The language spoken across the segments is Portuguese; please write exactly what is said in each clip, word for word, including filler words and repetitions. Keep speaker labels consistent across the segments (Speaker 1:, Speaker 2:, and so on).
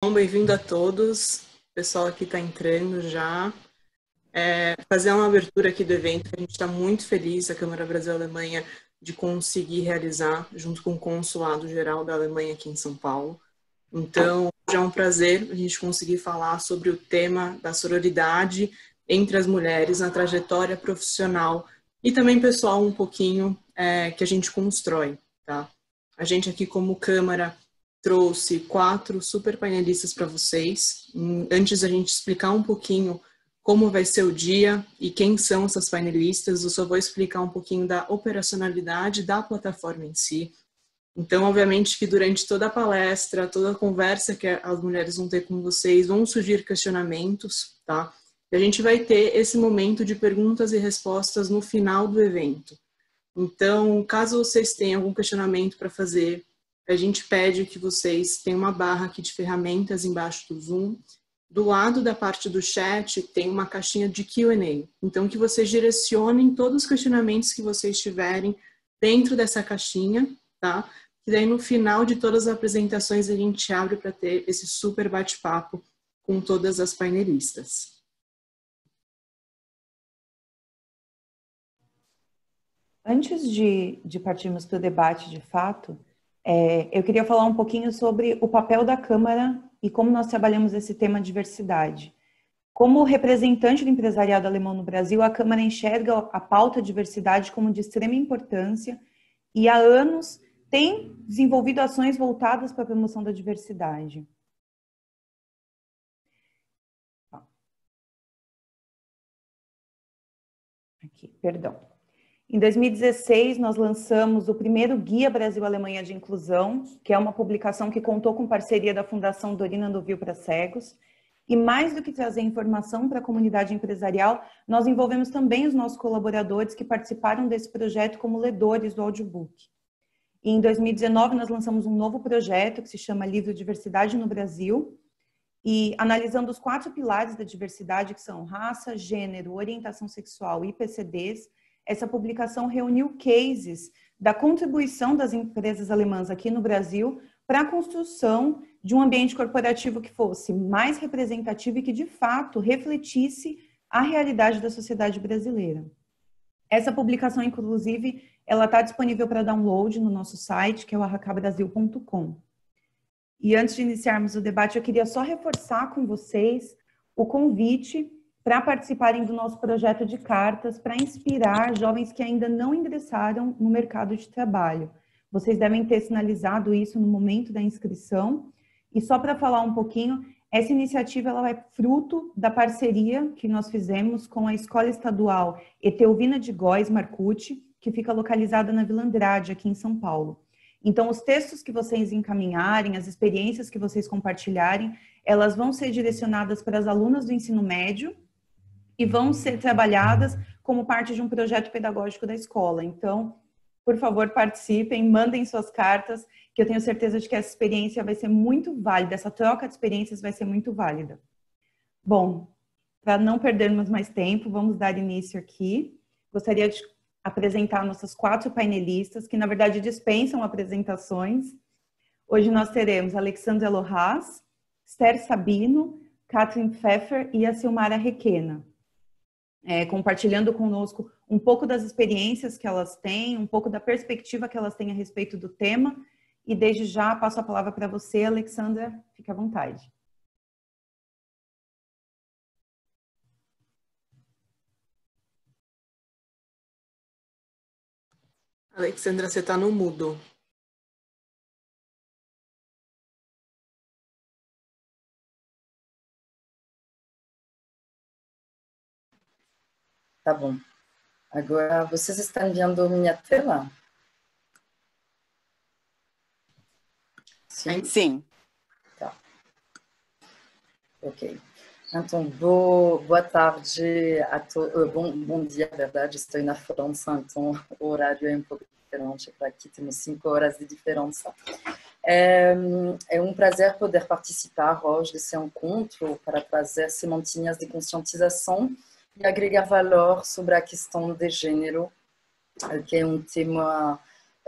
Speaker 1: Bom, bem-vindo a todos. O pessoal aqui está entrando já. É, fazer uma abertura aqui do evento, a gente está muito feliz, a Câmara Brasil-Alemanha, de conseguir realizar, junto com o Consulado Geral da Alemanha aqui em São Paulo. Então, já é um prazer a gente conseguir falar sobre o tema da sororidade entre as mulheres na trajetória profissional e também pessoal um pouquinho é, que a gente constrói, tá? A gente aqui como Câmara trouxe quatro super painelistas para vocês. Antes da gente explicar um pouquinho como vai ser o dia e quem são essas painelistas, eu só vou explicar um pouquinho da operacionalidade da plataforma em si. Então, obviamente que durante toda a palestra, toda a conversa que as mulheres vão ter com vocês, vão surgir questionamentos, tá? E a gente vai ter esse momento de perguntas e respostas no final do evento. Então, caso vocês tenham algum questionamento para fazer, a gente pede que vocês tenham uma barra aqui de ferramentas embaixo do Zoom. Do lado da parte do chat tem uma caixinha de Q and A. Então, que vocês direcionem todos os questionamentos que vocês tiverem dentro dessa caixinha, tá? E daí, no final de todas as apresentações, a gente abre para ter esse super bate-papo com todas as painelistas.
Speaker 2: Antes de, de partirmos para o debate de fato, é, eu queria falar um pouquinho sobre o papel da Câmara e como nós trabalhamos esse tema diversidade. Como representante do empresariado alemão no Brasil, a Câmara enxerga a pauta diversidade como de extrema importância e há anos tem desenvolvido ações voltadas para a promoção da diversidade. Aqui, perdão. Em dois mil e dezesseis, nós lançamos o primeiro Guia Brasil-Alemanha de Inclusão, que é uma publicação que contou com parceria da Fundação Dorina Andovil para Cegos. E mais do que trazer informação para a comunidade empresarial, nós envolvemos também os nossos colaboradores que participaram desse projeto como ledores do audiobook. E em dois mil e dezenove, nós lançamos um novo projeto que se chama Livro Diversidade no Brasil, e analisando os quatro pilares da diversidade, que são raça, gênero, orientação sexual e P C Ds, essa publicação reuniu cases da contribuição das empresas alemãs aqui no Brasil para a construção de um ambiente corporativo que fosse mais representativo e que, de fato, refletisse a realidade da sociedade brasileira. Essa publicação, inclusive, ela está disponível para download no nosso site, que é o arracabrasil ponto com. E antes de iniciarmos o debate, eu queria só reforçar com vocês o convite para participarem do nosso projeto de cartas para inspirar jovens que ainda não ingressaram no mercado de trabalho. Vocês devem ter sinalizado isso no momento da inscrição. E só para falar um pouquinho, essa iniciativa ela é fruto da parceria que nós fizemos com a Escola Estadual Etelvina de Góes Marcucci, que fica localizada na Vila Andrade, aqui em São Paulo. Então, os textos que vocês encaminharem, as experiências que vocês compartilharem, elas vão ser direcionadas para as alunas do ensino médio e vão ser trabalhadas como parte de um projeto pedagógico da escola. Então, por favor, participem, mandem suas cartas, que eu tenho certeza de que essa experiência vai ser muito válida, essa troca de experiências vai ser muito válida. Bom, para não perdermos mais tempo, vamos dar início aqui. Gostaria de apresentar nossas quatro painelistas, que na verdade dispensam apresentações. Hoje nós teremos Alexandra Lohas, Esther Sabino, Katrin Pfeffer e a Silmara Requena. É, compartilhando conosco um pouco das experiências que elas têm, um pouco da perspectiva que elas têm a respeito do tema. E desde já passo a palavra para você, Alexandra, fique à vontade.
Speaker 1: Alexandra, você está no mudo.
Speaker 3: Tá bom. Agora, vocês estão vendo minha tela? Sim?
Speaker 1: Sim.
Speaker 3: Tá. Ok. Então, boa, boa tarde, a to... bom, bom dia, na verdade, estou na França, então o horário é um pouco diferente, para aqui temos cinco horas de diferença. É, é um prazer poder participar hoje desse encontro para trazer sementinhas de conscientização e agregar valor sobre a questão de gênero, que é um tema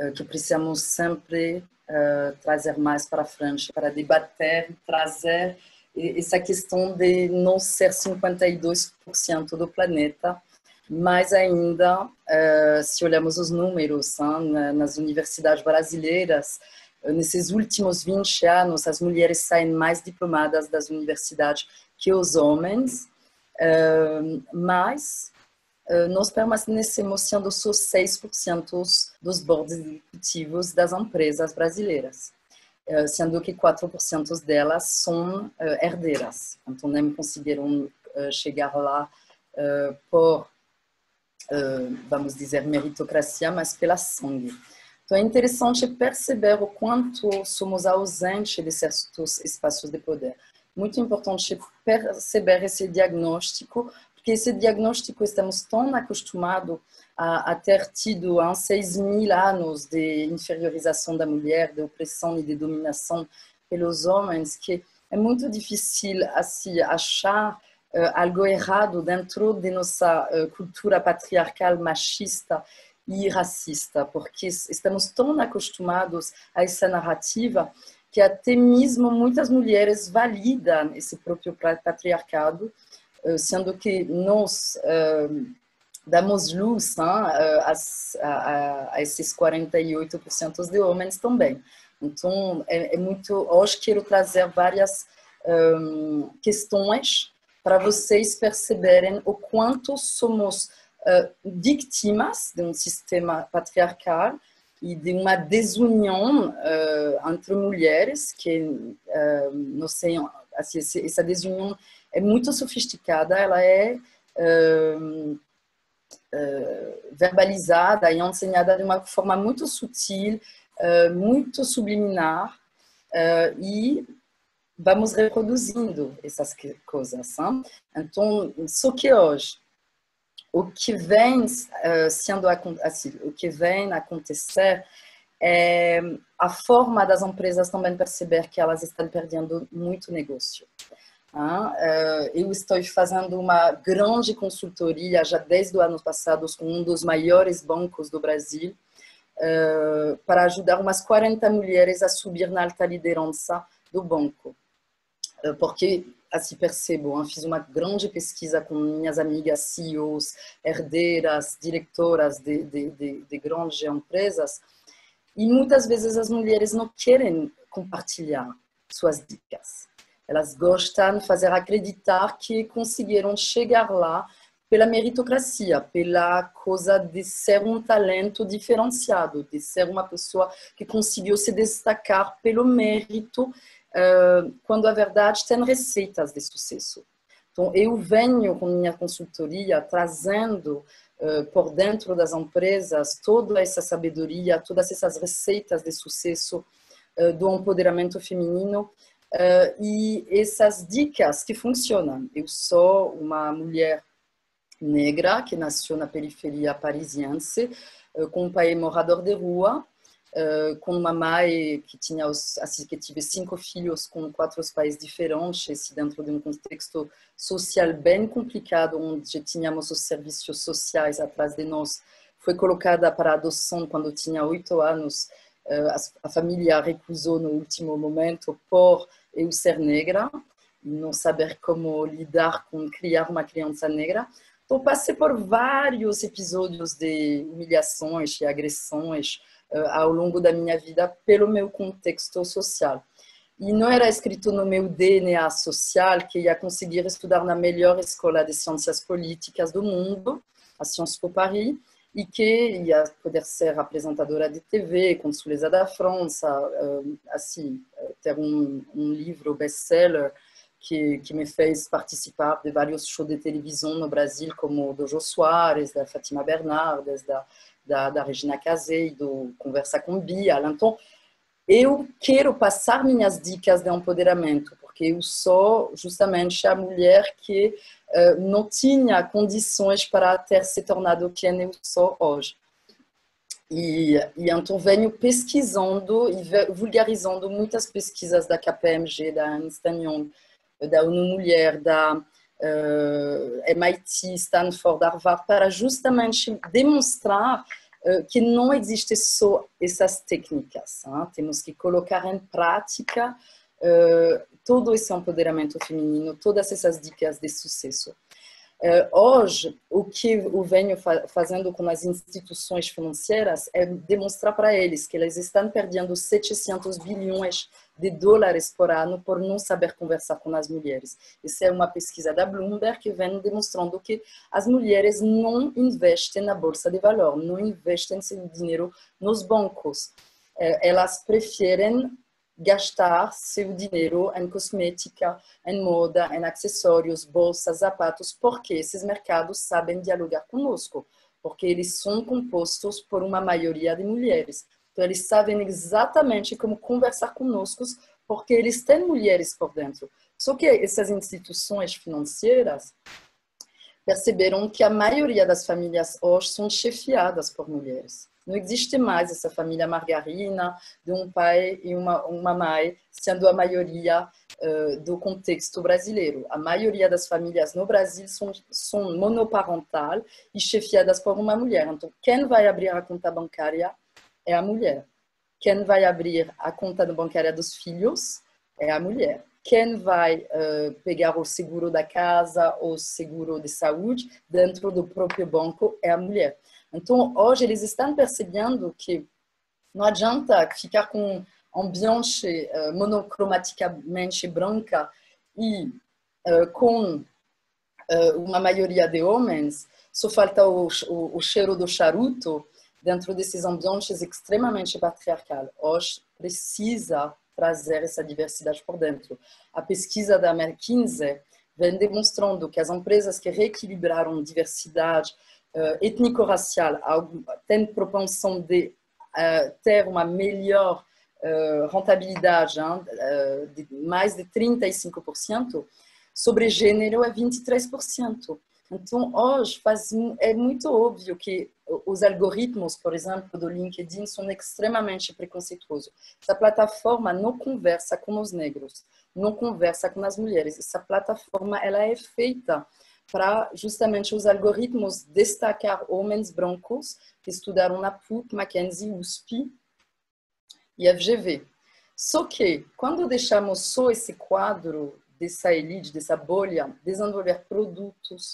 Speaker 3: que precisamos sempre uh, trazer mais para frente, para debater, trazer essa questão de não ser cinquenta e dois por cento do planeta, mas ainda, uh, se olharmos os números hein, nas universidades brasileiras, nesses últimos vinte anos, as mulheres saem mais diplomadas das universidades que os homens, uh, mas uh, nós permanecemos sendo só seis por cento dos boards executivos das empresas brasileiras, uh, sendo que quatro por cento delas são uh, herdeiras, então não conseguiram uh, chegar lá uh, por Uh, vamos dizer, meritocracia, mas pela sangue. Então, é interessante perceber o quanto somos ausentes de certos espaços de poder. Muito importante perceber esse diagnóstico, porque esse diagnóstico estamos tão acostumados a, a ter tido há seis mil anos de inferiorização da mulher, de opressão e de dominação pelos homens, que é muito difícil assim, achar Uh, algo errado dentro de nossa uh, cultura patriarcal, machista e racista, porque estamos tão acostumados a essa narrativa que até mesmo muitas mulheres validam esse próprio patriarcado, uh, sendo que nós uh, damos luz hein, a, a, a esses quarenta e oito por cento de homens também. Então, é, é muito... Hoje quero trazer várias um, questões para vocês perceberem o quanto somos uh, vítimas de um sistema patriarcal e de uma desunião uh, entre mulheres, que uh, não sei, assim, essa desunião é muito sofisticada, ela é uh, uh, verbalizada e ensinada de uma forma muito sutil, uh, muito subliminar, uh, e vamos reproduzindo essas coisas. Hein? Então, só que hoje, o que vem uh, sendo assim, o que vem acontecer é a forma das empresas também perceber que elas estão perdendo muito negócio. Hein? Uh, eu estou fazendo uma grande consultoria já desde o ano passado com um dos maiores bancos do Brasil uh, para ajudar umas quarenta mulheres a subir na alta liderança do banco. Porque, assim percebo, hein, fiz uma grande pesquisa com minhas amigas C E Os, herdeiras, diretoras de, de, de, de grandes empresas, e muitas vezes as mulheres não querem compartilhar suas dicas. Elas gostam de fazer acreditar que conseguiram chegar lá pela meritocracia, pela coisa de ser um talento diferenciado, de ser uma pessoa que conseguiu se destacar pelo mérito, Uh, quando a verdade tem receitas de sucesso. Então, eu venho com minha consultoria trazendo uh, por dentro das empresas toda essa sabedoria, todas essas receitas de sucesso uh, do empoderamento feminino uh, e essas dicas que funcionam. Eu sou uma mulher negra que nasceu na periferia parisiense, uh, com um pai morador de rua, Uh, com uma mãe que tinha os, assim, que tive cinco filhos com quatro pais diferentes, dentro de um contexto social bem complicado, onde tínhamos os serviços sociais atrás de nós. Foi colocada para adoção quando tinha oito anos. Uh, a, a família recusou no último momento por eu ser negra, não saber como lidar com criar uma criança negra. Então, passei por vários episódios de humilhações e agressões ao longo da minha vida pelo meu contexto social. E não era escrito no meu D N A social que ia conseguir estudar na melhor escola de ciências políticas do mundo, a Sciences Po Paris, e que ia poder ser apresentadora de T V, consuleza da França, assim, ter um, um livro best-seller que, que me fez participar de vários shows de televisão no Brasil, como o do Jô Soares, da Fátima Bernardes, da Da, da Regina Casé, do Conversa com Bia. Então, eu quero passar minhas dicas de empoderamento, porque eu sou justamente a mulher que uh, não tinha condições para ter se tornado quem eu sou hoje. E, e então venho pesquisando e vulgarizando muitas pesquisas da K P M G, da Ernst and Young, da ONU Mulher, da uh, M I T, Stanford, Harvard, para justamente demonstrar uh, que não existe só essas técnicas. Hein? Temos que colocar em prática uh, todo esse empoderamento feminino, todas essas dicas de sucesso. Uh, hoje, o que eu venho fa fazendo com as instituições financeiras é demonstrar para eles que eles estão perdendo setecentos bilhões de dólares por ano por não saber conversar com as mulheres. Essa é uma pesquisa da Bloomberg que vem demonstrando que as mulheres não investem na bolsa de valor, não investem seu dinheiro nos bancos. Uh, elas preferem gastar seu dinheiro em cosmética, em moda, em acessórios, bolsas, sapatos, porque esses mercados sabem dialogar conosco, porque eles são compostos por uma maioria de mulheres. Então, eles sabem exatamente como conversar conosco, porque eles têm mulheres por dentro. Só que essas instituições financeiras perceberam que a maioria das famílias hoje são chefiadas por mulheres. Não existe mais essa família margarina de um pai e uma, uma mãe, sendo a maioria uh, do contexto brasileiro. A maioria das famílias no Brasil são, são monoparental e chefiadas por uma mulher. Então, quem vai abrir a conta bancária é a mulher. Quem vai abrir a conta bancária dos filhos é a mulher. Quem vai uh, pegar o seguro da casa ou o seguro de saúde dentro do próprio banco é a mulher. Então, hoje, eles estão percebendo que não adianta ficar com um ambiente uh, monocromaticamente branca e uh, com uh, uma maioria de homens, só falta o, o, o cheiro do charuto dentro desses ambientes extremamente patriarcal. Hoje, precisa trazer essa diversidade por dentro. A pesquisa da McKinsey vem demonstrando que as empresas que reequilibraram diversidade Uh, étnico-racial tem propensão de uh, ter uma melhor uh, rentabilidade, hein, uh, de mais de trinta e cinco por cento, sobre gênero é vinte e três por cento. Então, hoje, faz, é muito óbvio que os algoritmos, por exemplo, do LinkedIn são extremamente preconceituosos. Essa plataforma não conversa com os negros, não conversa com as mulheres. Essa plataforma ela é feita para justamente os algoritmos destacar homens brancos que estudaram na P U C, Mackenzie, U S P e F G V. Só que, quando deixamos só esse quadro dessa elite, dessa bolha, desenvolver produtos,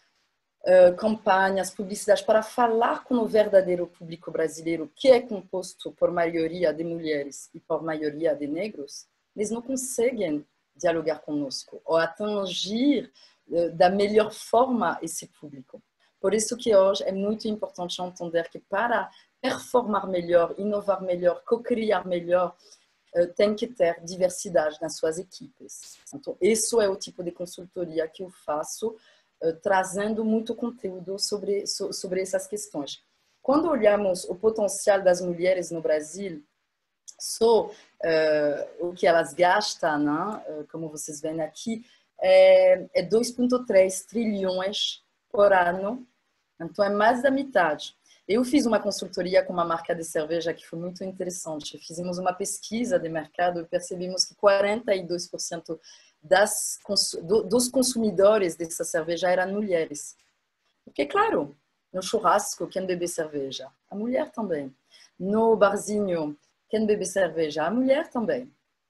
Speaker 3: uh, campanhas, publicidades para falar com o verdadeiro público brasileiro, que é composto por maioria de mulheres e por maioria de negros, eles não conseguem dialogar conosco ou atingir da melhor forma esse público. Por isso que hoje é muito importante entender que para performar melhor, inovar melhor, co-criar melhor, tem que ter diversidade nas suas equipes. Então, isso é o tipo de consultoria que eu faço, trazendo muito conteúdo sobre, sobre essas questões. Quando olhamos o potencial das mulheres no Brasil, só uh, o que elas gastam, né? Como vocês veem aqui, é dois vírgula três trilhões por ano, então é mais da metade. Eu fiz uma consultoria com uma marca de cerveja que foi muito interessante. Fizemos uma pesquisa de mercado e percebemos que quarenta e dois por cento das, dos consumidores dessa cerveja eram mulheres. Porque, claro, no churrasco, quem bebe cerveja? A mulher também. No barzinho, quem bebe cerveja? A mulher também.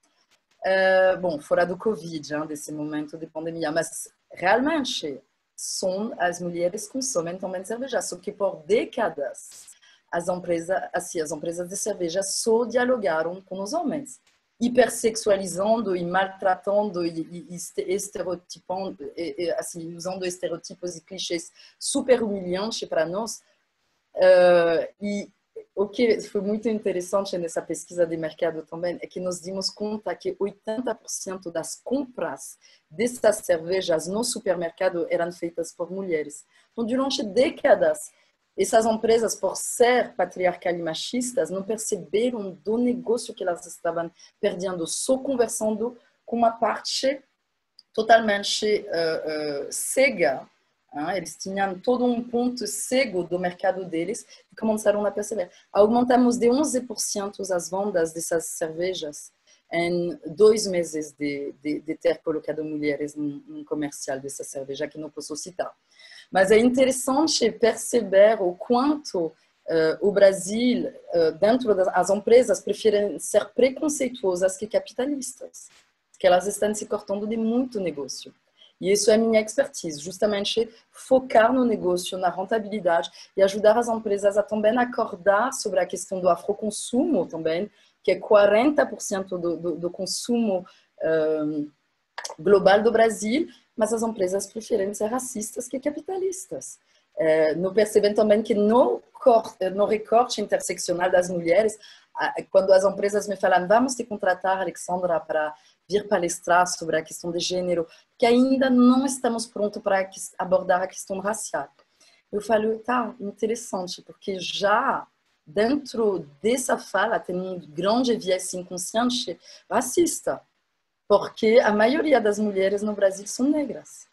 Speaker 3: Uh, bom, fora do Covid, hein, desse momento de pandemia, mas realmente são as mulheres que consomem também cerveja, só que por décadas as empresas, assim, as empresas de cerveja só dialogaram com os homens, hipersexualizando e maltratando e, e estereotipando, e, e, assim, usando estereotipos e clichês super humilhantes para nós. Uh, e o que foi muito interessante nessa pesquisa de mercado também é que nos dimos conta que oitenta por cento das compras dessas cervejas no supermercado eram feitas por mulheres. Então, durante décadas, essas empresas, por ser patriarcal e machistas, não perceberam do negócio que elas estavam perdendo, só conversando com uma parte totalmente uh, uh, cega. Eles tinham todo um ponto cego do mercado deles e começaram a perceber. Aumentamos de onze por cento as vendas dessas cervejas em dois meses de, de, de ter colocado mulheres num, num comercial dessa cerveja que não posso citar. Mas é interessante perceber o quanto Uh, o Brasil, uh, dentro das empresas, preferem ser preconceituosas que capitalistas, porque elas estão se cortando de muito negócio. E isso é minha expertise, justamente focar no negócio, na rentabilidade e ajudar as empresas a também acordar sobre a questão do afroconsumo também, que é quarenta por cento do, do, do consumo um, global do Brasil, mas as empresas preferem ser racistas que capitalistas. É, não percebem também que no, corte, no recorte interseccional das mulheres, quando as empresas me falam vamos te contratar, Alexandra, para vir palestrar sobre a questão de gênero, que ainda não estamos prontos para abordar a questão racial. Eu falo, tá, interessante, porque já dentro dessa fala tem um grande viés inconsciente racista, porque a maioria das mulheres no Brasil são negras.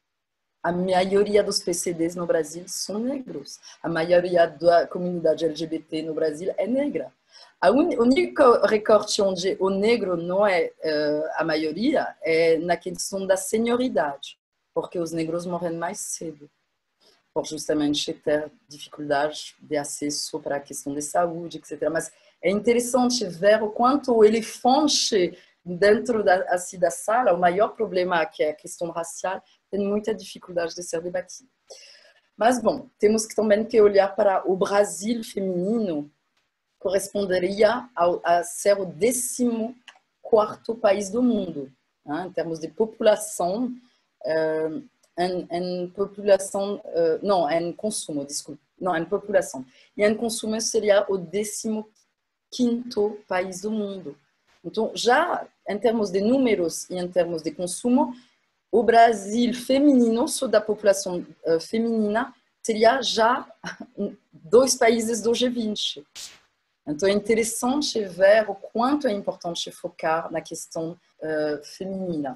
Speaker 3: A maioria dos P C Ds no Brasil são negros. A maioria da comunidade L G B T no Brasil é negra. O único recorte onde o negro não é uh, a maioria é na questão da senioridade, porque os negros morrem mais cedo, por justamente ter dificuldade de acesso para a questão de saúde, etcétera. Mas é interessante ver o quanto o elefante dentro da, assim, da sala, o maior problema, que é a questão racial, tem muita dificuldade de ser debatido. Mas, bom, temos que também que olhar para o Brasil feminino, corresponderia ao, a ser o décimo quarto país do mundo, né, em termos de população, uh, em, em população, uh, não, em consumo, desculpe, não, em população. E em consumo seria o décimo quinto país do mundo. Então, já em termos de números e em termos de consumo, o Brasil feminino, só da população uh, feminina, seria já dois países do G vinte. Então, é interessante ver o quanto é importante focar na questão uh, feminina.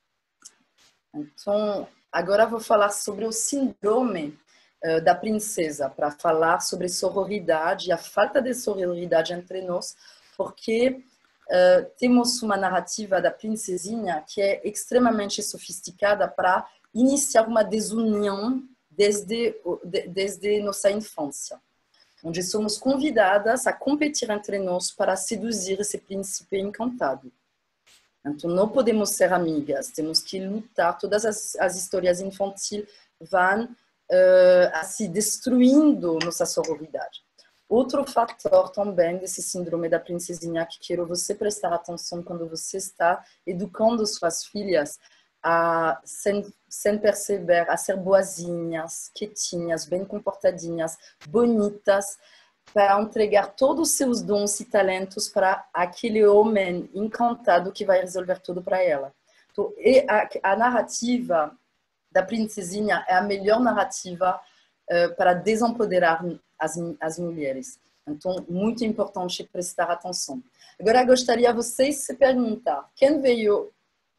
Speaker 3: Então, agora vou falar sobre o síndrome uh, da princesa, para falar sobre sororidade e a falta de sororidade entre nós, porque uh, temos uma narrativa da princesinha que é extremamente sofisticada para iniciar uma desunião desde, desde nossa infância, onde somos convidadas a competir entre nós para seduzir esse príncipe encantado. Então, não podemos ser amigas, temos que lutar. Todas as, as histórias infantis vão uh, assim, destruindo nossa sororidade. Outro fator também desse síndrome da princesinha que quero você prestar atenção quando você está educando suas filhas a, sem, sem perceber, a ser boazinhas, quietinhas, bem comportadinhas, bonitas, para entregar todos os seus dons e talentos para aquele homem encantado que vai resolver tudo para ela. Então, e a, a narrativa da princesinha é a melhor narrativa uh, para desempoderar as, as mulheres. Então, muito importante prestar atenção. Agora, gostaria de vocês se perguntar, quem veio...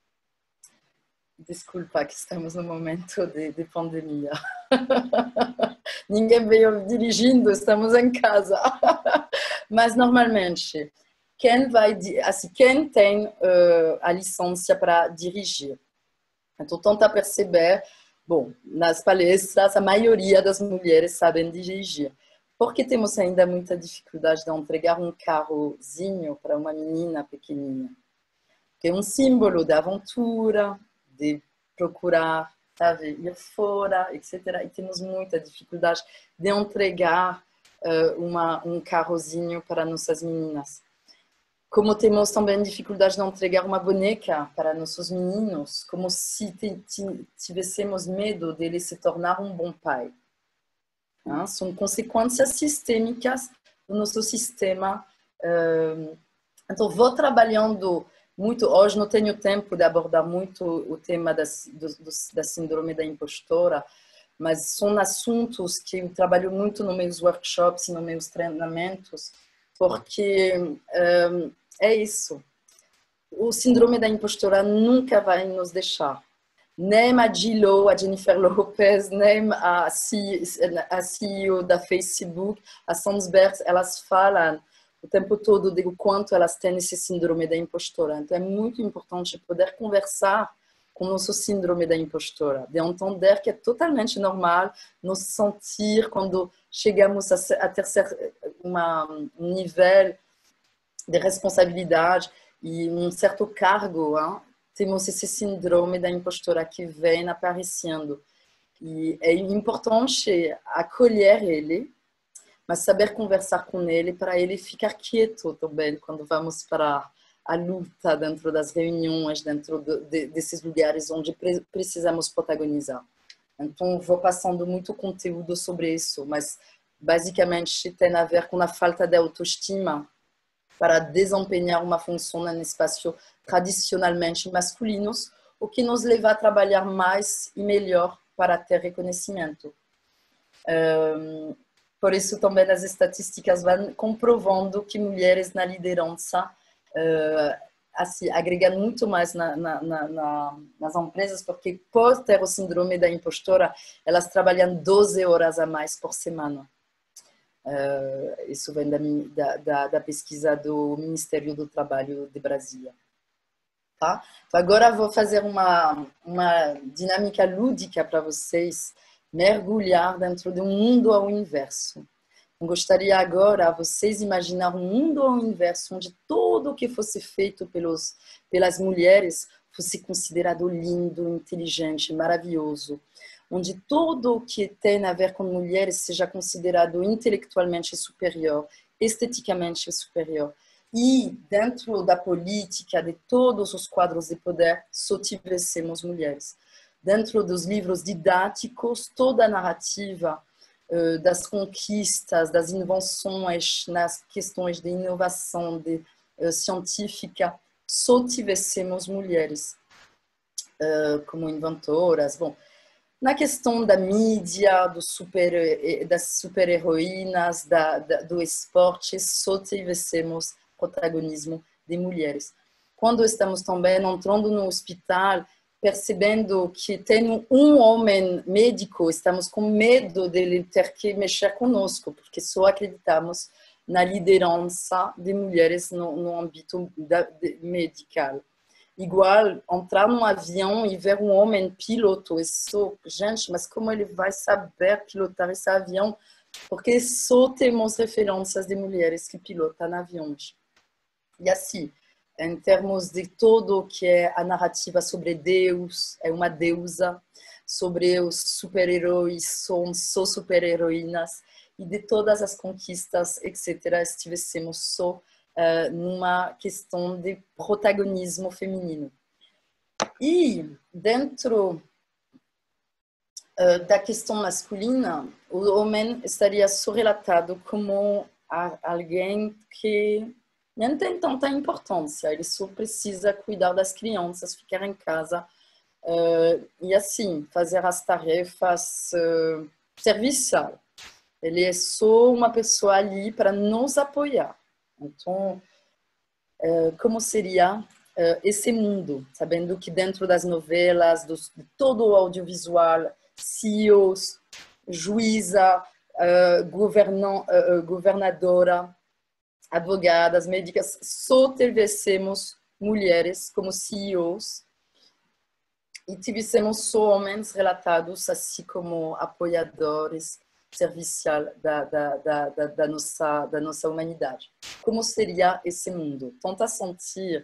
Speaker 3: Desculpa que estamos no momento de, de pandemia. Ninguém veio dirigindo, estamos em casa. Mas, normalmente, quem, vai, assim, quem tem uh, a licença para dirigir? Então, tenta perceber, bom, nas palestras, a maioria das mulheres sabem dirigir. Porque temos ainda muita dificuldade de entregar um carrozinho para uma menina pequenina? Que é um símbolo de aventura, de procurar, sabe, ir fora, etcétera. E temos muita dificuldade de entregar uh, uma, um carrozinho para nossas meninas. Como temos também dificuldade de entregar uma boneca para nossos meninos, como se tivéssemos medo dele se tornar um bom pai. Hein? São consequências sistêmicas do nosso sistema. Uh, então, vou trabalhando muito, hoje não tenho tempo de abordar muito o tema da, do, do, da síndrome da impostora, mas são assuntos que eu trabalho muito nos meus workshops e nos meus treinamentos, porque um, é isso. O síndrome da impostora nunca vai nos deixar. Nem a Gilo, a Jennifer Lopez, nem a C E O da Facebook, a Sandberg, elas falam o tempo todo de quanto elas têm esse síndrome da impostora. Então, é muito importante poder conversar com o nosso síndrome da impostora, de entender que é totalmente normal nos sentir quando chegamos a, a ter uma, um nível de responsabilidade e um certo cargo, hein? Temos esse síndrome da impostora que vem aparecendo. E é importante acolher ele, mas saber conversar com ele para ele ficar quieto também quando vamos para a luta dentro das reuniões, dentro de, de, desses lugares onde pre precisamos protagonizar. Então, vou passando muito conteúdo sobre isso, mas basicamente tem a ver com a falta de autoestima para desempenhar uma função em espaços tradicionalmente masculinos, o que nos leva a trabalhar mais e melhor para ter reconhecimento. Um, por isso, também as estatísticas vão comprovando que mulheres na liderança Uh, assim, agregam muito mais na, na, na, nas empresas, porque por ter o síndrome da impostora, elas trabalham doze horas a mais por semana. Uh, isso vem da, da, da pesquisa do Ministério do Trabalho de Brasília. Tá? Então, agora vou fazer uma, uma dinâmica lúdica para vocês mergulhar dentro de um mundo ao inverso. Gostaria agora vocês imaginar um mundo ao inverso, onde tudo o que fosse feito pelos, pelas mulheres fosse considerado lindo, inteligente, maravilhoso. Onde tudo o que tem a ver com mulheres seja considerado intelectualmente superior, esteticamente superior. E dentro da política, de todos os quadros de poder, só tivéssemos mulheres. Dentro dos livros didáticos, toda a narrativa das conquistas, das invenções nas questões de inovação de, uh, científica, só tivéssemos mulheres uh, como inventoras. Bom, na questão da mídia, do super, das super-heroínas, da, da, do esporte, só tivéssemos protagonismo de mulheres. Quando estamos também entrando no hospital, percebendo que tem um homem médico, estamos com medo dele ter que mexer conosco, porque só acreditamos na liderança de mulheres no, no âmbito da, de, medical. Igual, entrar num avião e ver um homem piloto, isso, gente, mas como ele vai saber pilotar esse avião? Porque só temos referências de mulheres que pilotam aviões. E assim, em termos de todo o que é a narrativa sobre Deus, é uma deusa, sobre os super-heróis, são só super-heroínas, e de todas as conquistas, etcétera, estivéssemos só uh, numa questão de protagonismo feminino. E dentro uh, da questão masculina, o homem estaria só relatado como a, alguém que não tem tanta importância, ele só precisa cuidar das crianças, ficar em casa uh, e assim, fazer as tarefas uh, serviçais. Ele é só uma pessoa ali para nos apoiar. Então, uh, como seria uh, esse mundo? Sabendo que dentro das novelas, dos, de todo o audiovisual, C E Os, juíza, uh, governant, uh, governadora, advogadas, médicas, só tivéssemos mulheres como C E Os e tivéssemos só homens relatados assim como apoiadores servicial da, da, da, da, da, nossa, da nossa humanidade. Como seria esse mundo? Tenta sentir.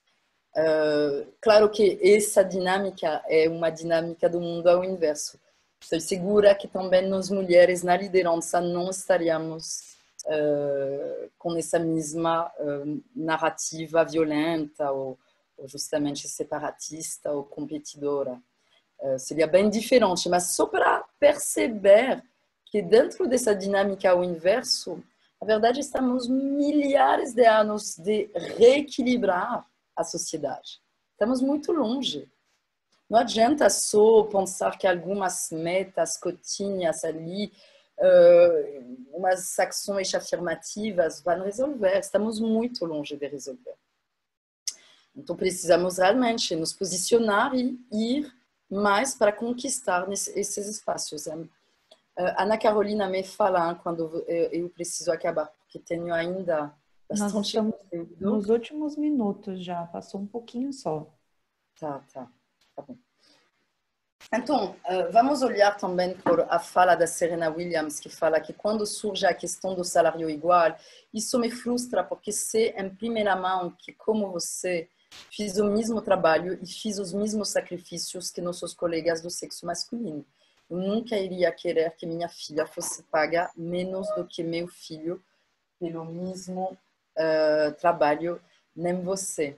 Speaker 3: Uh, claro que essa dinâmica é uma dinâmica do mundo ao inverso. Estou segura que também nós mulheres na liderança não estaríamos Uh, com essa mesma uh, narrativa violenta ou, ou justamente separatista ou competidora. Uh, seria bem diferente, mas só para perceber que dentro dessa dinâmica ao inverso, na verdade estamos milhares de anos de reequilibrar a sociedade. Estamos muito longe. Não adianta só pensar que algumas metas cotinhas ali, Uh, umas ações afirmativas vão resolver. Estamos muito longe de resolver. Então precisamos realmente nos posicionar e ir mais para conquistar esses espaços. Uh, Ana Carolina me fala quando eu, eu preciso acabar, porque tenho ainda bastante
Speaker 2: Nós estamos
Speaker 3: conteúdo.
Speaker 2: Nos últimos minutos já, passou um pouquinho só.
Speaker 3: Tá, tá, tá bom. Então, vamos olhar também por a fala da Serena Williams, que fala que quando surge a questão do salário igual, isso me frustra, porque sei em primeira mão que, como você, fiz o mesmo trabalho e fiz os mesmos sacrifícios que nossos colegas do sexo masculino. Eu nunca iria querer que minha filha fosse paga menos do que meu filho pelo mesmo uh, trabalho, nem você.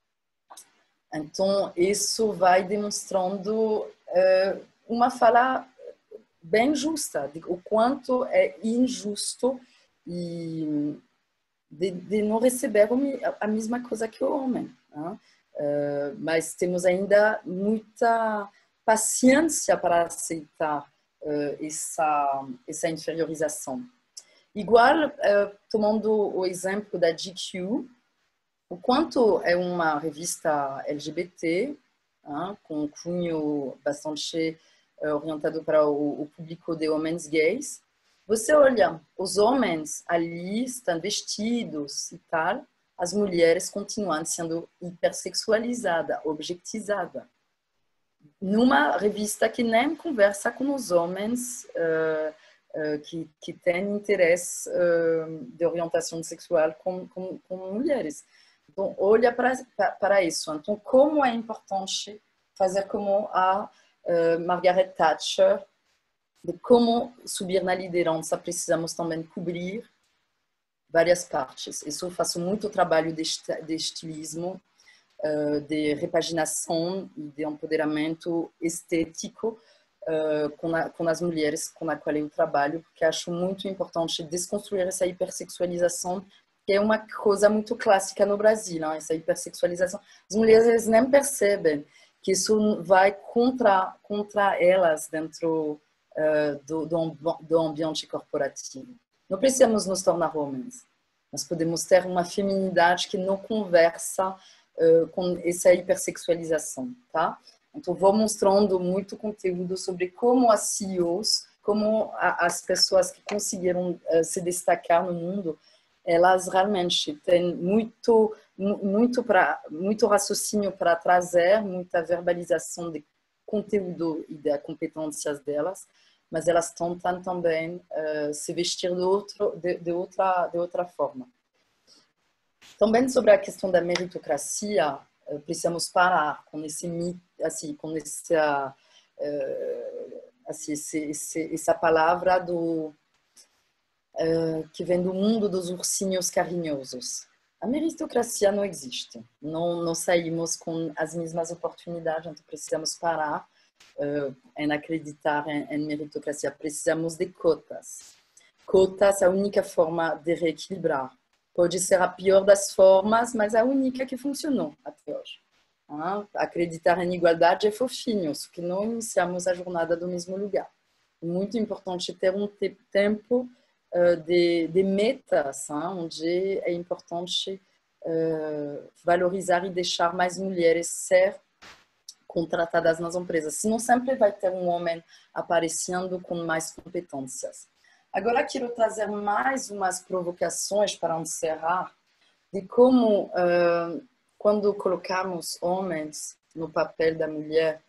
Speaker 3: Então, isso vai demonstrando uh, uma fala bem justa, de o quanto é injusto e de, de não receber a mesma coisa que o homem. Né? Uh, mas temos ainda muita paciência para aceitar uh, essa, essa inferiorização. Igual, uh, tomando o exemplo da G Q, o quanto é uma revista L G B T, hein, com um cunho bastante uh, orientado para o, o público de homens gays, você olha, os homens ali estão vestidos e tal, as mulheres continuam sendo hipersexualizadas, objetizadas. Numa revista que nem conversa com os homens uh, uh, que, que têm interesse uh, de orientação sexual com, com, com mulheres. Então, olha para, para isso. Então, como é importante fazer como a uh, Margaret Thatcher, de como subir na liderança, precisamos também cobrir várias partes. Isso eu faço muito trabalho de, de estilismo, uh, de repaginação e de empoderamento estético uh, com, a, com as mulheres com as quais eu trabalho, porque acho muito importante desconstruir essa hipersexualização, que é uma coisa muito clássica no Brasil, não? Essa hipersexualização. As mulheres nem percebem que isso vai contra, contra elas dentro uh, do, do, do ambiente corporativo. Não precisamos nos tornar homens. Nós podemos ter uma feminidade que não conversa uh, com essa hipersexualização, tá? Então, vou mostrando muito conteúdo sobre como as C E Os, como a, as pessoas que conseguiram uh, se destacar no mundo, elas realmente têm muito, muito, pra, muito raciocínio para trazer, muita verbalização de conteúdo e das competências delas, mas elas tentam também uh, se vestir de, outro, de, de, outra, de outra forma. Também sobre a questão da meritocracia, uh, precisamos parar com esse mito, assim, com essa, uh, assim, esse, esse, essa palavra do Uh, que vem do mundo dos ursinhos carinhosos. A meritocracia não existe. Não, não saímos com as mesmas oportunidades, então precisamos parar uh, em acreditar em, em meritocracia. Precisamos de cotas. Cotas é a única forma de reequilibrar. Pode ser a pior das formas, mas a única que funcionou até hoje. Ah, acreditar em igualdade é fofinho, só que não iniciamos a jornada do mesmo lugar. É muito importante ter um te tempo De, de metas, hein, onde é importante uh, valorizar e deixar mais mulheres ser contratadas nas empresas. Senão sempre vai ter um homem aparecendo com mais competências. Agora quero trazer mais umas provocações para encerrar de como, uh, quando colocamos homens no papel da mulher,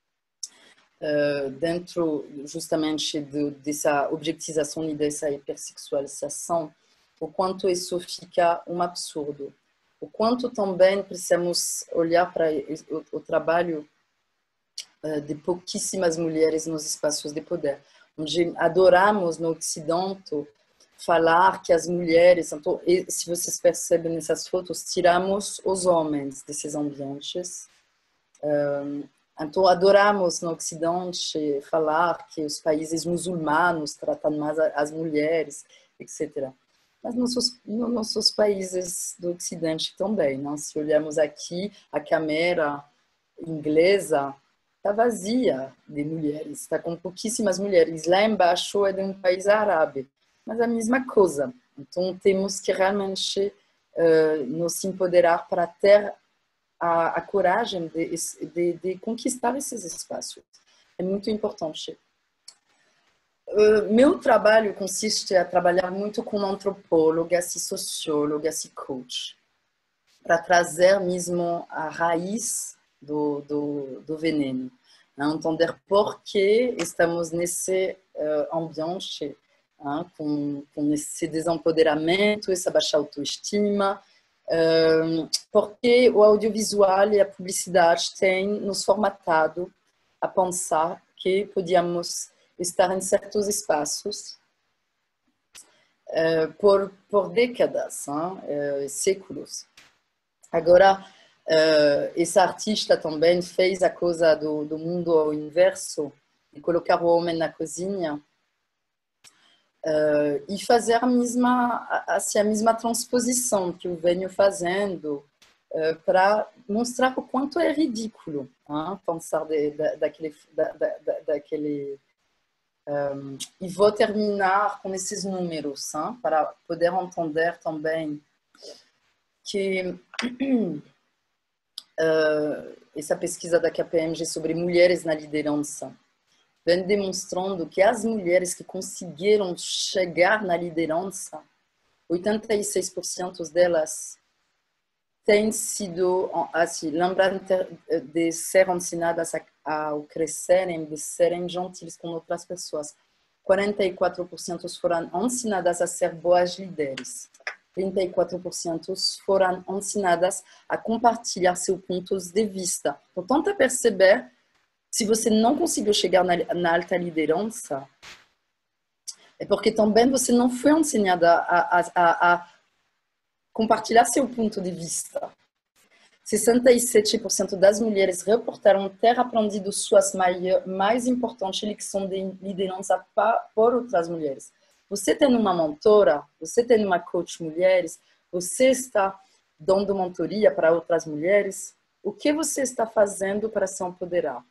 Speaker 3: Uh, dentro justamente de, dessa objetização e dessa hipersexualização, o quanto isso fica um absurdo. O quanto também precisamos olhar para o, o trabalho uh, de pouquíssimas mulheres nos espaços de poder, onde adoramos no Ocidente falar que as mulheres, então, se vocês percebem nessas fotos, tiramos os homens desses ambientes. Um, Então, adoramos no Ocidente falar que os países muçulmanos tratam mais as mulheres, etcétera. Mas nossos, nos nossos países do Ocidente também, não? Se olharmos aqui, a câmera inglesa está vazia de mulheres, está com pouquíssimas mulheres. Lá embaixo é de um país árabe, mas a mesma coisa. Então, temos que realmente uh, nos empoderar para ter A, a coragem de, de, de conquistar esses espaços. É muito importante. Uh, meu trabalho consiste a trabalhar muito com antropólogas e sociólogas e coach, para trazer mesmo a raiz do, do, do veneno. né? Entender por que estamos nesse uh, ambiente, né? com, com esse desempoderamento, essa baixa autoestima, uh, porque o audiovisual e a publicidade têm nos formatado a pensar que podíamos estar em certos espaços uh, por, por décadas, hein? uh, séculos. Agora, uh, esse artista também fez a coisa do, do mundo ao inverso, de colocar o homem na cozinha uh, e fazer a mesma, assim, a mesma transposição que eu venho fazendo uh, para mostrar o quanto é ridículo, hein? Pensar de, de, daquele... Da, da, daquele um, e vou terminar com esses números, hein? Para poder entender também que uh, essa pesquisa da K P M G sobre mulheres na liderança vem demonstrando que as mulheres que conseguiram chegar na liderança, oitenta e seis por cento delas têm sido, assim, lembrando de ser ensinadas a, a crescerem, de serem gentis com outras pessoas. quarenta e quatro por cento foram ensinadas a ser boas líderes. trinta e quatro por cento foram ensinadas a compartilhar seus pontos de vista. Portanto, a perceber, se você não conseguiu chegar na, na alta liderança, é porque também você não foi ensinada a, a, a, a compartilhar seu ponto de vista. sessenta e sete por cento das mulheres reportaram ter aprendido suas mais, mais importantes lições de liderança por outras mulheres. Você tem uma mentora, você tem uma coach mulheres, você está dando mentoria para outras mulheres, o que você está fazendo para se empoderar?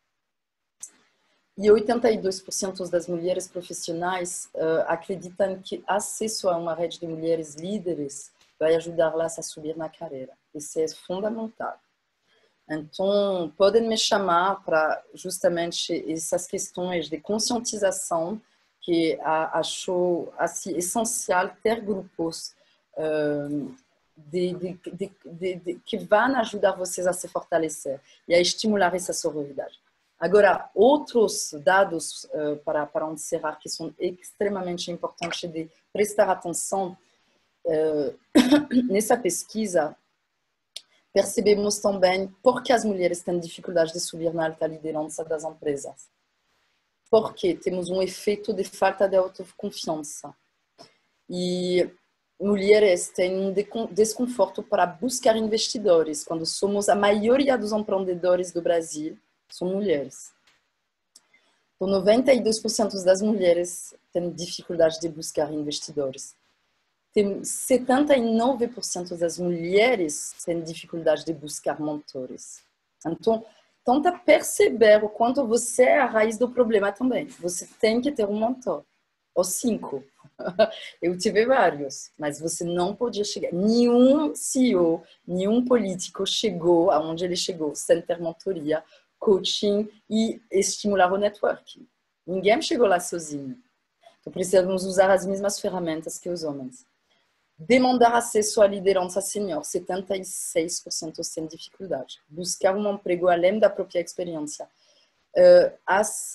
Speaker 3: E oitenta e dois por cento das mulheres profissionais uh, acreditam que acesso a uma rede de mulheres líderes vai ajudá-las a subir na carreira. Isso é fundamental. Então, podem me chamar para justamente essas questões de conscientização que achou assim, essencial ter grupos uh, de, de, de, de, de, que vão ajudar vocês a se fortalecer e a estimular essa sororidade. Agora, outros dados uh, para, para encerrar que são extremamente importantes de prestar atenção, uh, nessa pesquisa, percebemos também por que as mulheres têm dificuldade de subir na alta liderança das empresas. Porque temos um efeito de falta de autoconfiança. E mulheres têm um desconforto para buscar investidores, quando somos a maioria dos empreendedores do Brasil são mulheres. Então, noventa e dois por cento das mulheres têm dificuldade de buscar investidores. Tem setenta e nove por cento das mulheres têm dificuldade de buscar mentores. Então, tenta perceber o quanto você é a raiz do problema também. Você tem que ter um mentor. Ou cinco. Eu tive vários, mas você não podia chegar. Nenhum C E O, nenhum político chegou aonde ele chegou sem ter mentoria, coaching e estimular o networking. Ninguém chegou lá sozinho. Então, precisamos usar as mesmas ferramentas que os homens. Demandar acesso à liderança sênior, setenta e seis por cento sem dificuldade. Buscar um emprego além da própria experiência. As,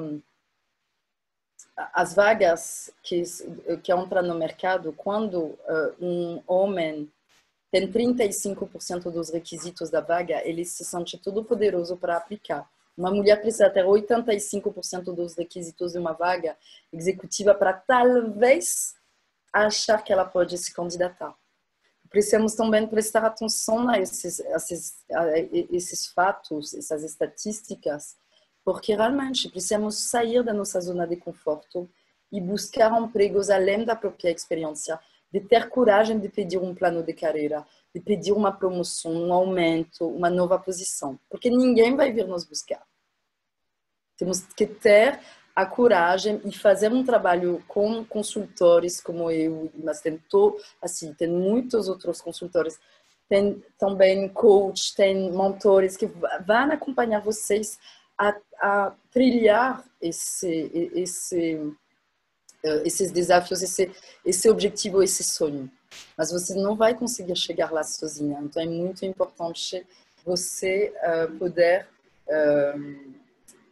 Speaker 3: as vagas que, que entram no mercado, quando um homem tem trinta e cinco por cento dos requisitos da vaga, ele se sente todo poderoso para aplicar. Uma mulher precisa ter oitenta e cinco por cento dos requisitos de uma vaga executiva para talvez achar que ela pode se candidatar. Precisamos também prestar atenção a esses, a esses, a esses fatos, essas estatísticas, porque realmente precisamos sair da nossa zona de conforto e buscar empregos além da própria experiência, de ter coragem de pedir um plano de carreira, de pedir uma promoção, um aumento, uma nova posição, porque ninguém vai vir nos buscar. Temos que ter a coragem e fazer um trabalho com consultores como eu, mas tem, to, assim, tem muitos outros consultores, tem também coach, tem mentores que vão acompanhar vocês a, a trilhar esse, esse, esses desafios, esse, esse objetivo, esse sonho. Mas você não vai conseguir chegar lá sozinha. Então é muito importante você uh, poder uh,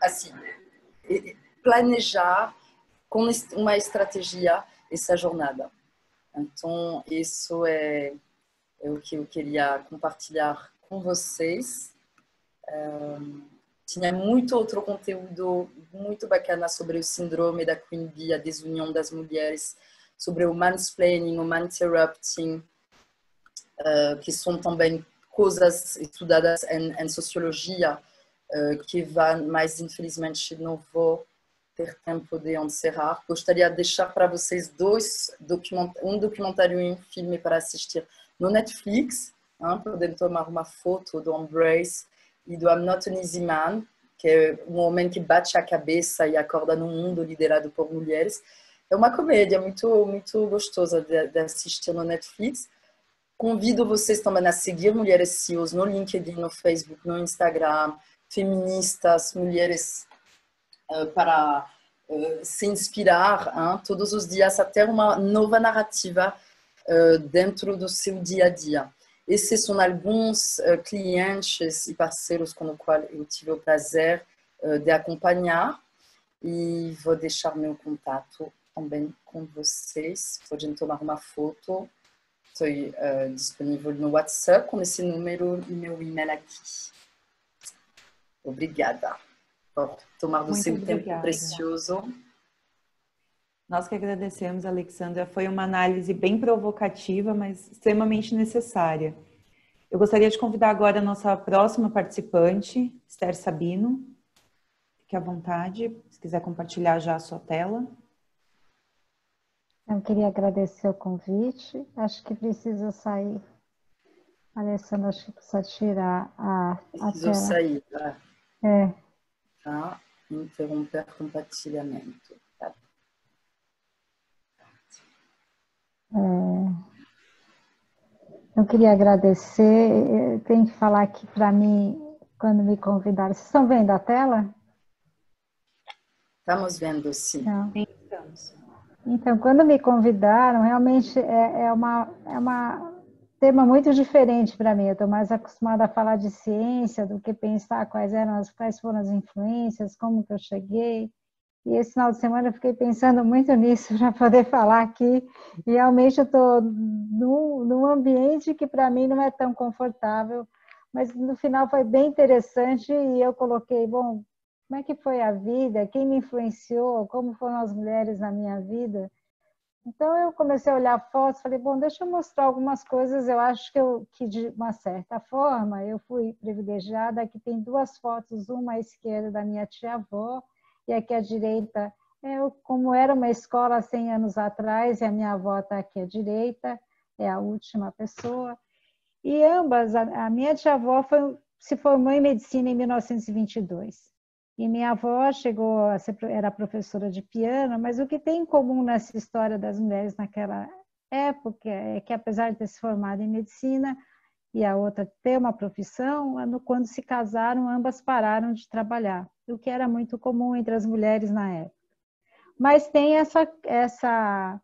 Speaker 3: assim, planejar com uma estratégia essa jornada. Então, isso é, é o que eu queria compartilhar com vocês. Um, tinha muito outro conteúdo muito bacana sobre o síndrome da Queen Bee, a desunião das mulheres, sobre o mansplaining, o maninterrupting, uh, que são também coisas estudadas em, em sociologia, uh, que vão, mas infelizmente não vou ter tempo de encerrar. Gostaria de deixar para vocês dois document um documentário e um filme para assistir no Netflix. Hein, podem tomar uma foto do Embrace e do I'm Not an Easy Man, que é um homem que bate a cabeça e acorda num mundo liderado por mulheres. É uma comédia muito, muito gostosa de, de assistir no Netflix. Convido vocês também a seguir Mulheres C E Os no LinkedIn, no Facebook, no Instagram, feministas, mulheres uh, para uh, se inspirar, hein, todos os dias a ter uma nova narrativa uh, dentro do seu dia a dia. Esses são alguns uh, clientes e parceiros com os quais eu tive o prazer uh, de acompanhar, e vou deixar meu contato também com vocês. Podem tomar uma foto. Estou uh, disponível no WhatsApp com esse número e meu e-mail aqui. Obrigada por tomar do seu tempo precioso.
Speaker 2: Nós que agradecemos, Alexandra. Foi uma análise bem provocativa, mas extremamente necessária. Eu gostaria de convidar agora a nossa próxima participante, Esther Sabino. Fique à vontade, se quiser compartilhar já a sua tela.
Speaker 4: Eu queria agradecer o convite. Acho que precisa sair. Alessandra, acho que precisa tirar a, a
Speaker 3: tela. sair, tá?
Speaker 4: É.
Speaker 3: Tá? Interromper compartilhamento. Tá?
Speaker 4: É. Eu queria agradecer. Eu tenho que falar aqui para mim, quando me convidaram. Vocês estão vendo a tela?
Speaker 3: Estamos vendo, sim.
Speaker 4: Não. Estamos. Então, quando me convidaram, realmente é, é, uma, é uma tema muito diferente para mim. Eu estou mais acostumada a falar de ciência do que pensar quais eram as, quais foram as influências, como que eu cheguei. E esse final de semana eu fiquei pensando muito nisso para poder falar aqui. E realmente eu estou num, num ambiente que para mim não é tão confortável, mas no final foi bem interessante e eu coloquei, bom, como é que foi a vida, quem me influenciou, como foram as mulheres na minha vida. Então eu comecei a olhar fotos, falei, bom, deixa eu mostrar algumas coisas. Eu acho que, eu, que de uma certa forma eu fui privilegiada. Aqui tem duas fotos, uma à esquerda da minha tia-avó e aqui à direita, é, como era uma escola há cem anos atrás, e a minha avó está aqui à direita, é a última pessoa. E ambas, a, a minha tia-avó foi, se formou em medicina em mil novecentos e vinte e dois. E minha avó chegou a ser, era professora de piano, mas o que tem em comum nessa história das mulheres naquela época é que, apesar de ter se formado em medicina e a outra ter uma profissão, quando se casaram, ambas pararam de trabalhar, o que era muito comum entre as mulheres na época. Mas tem essa, essa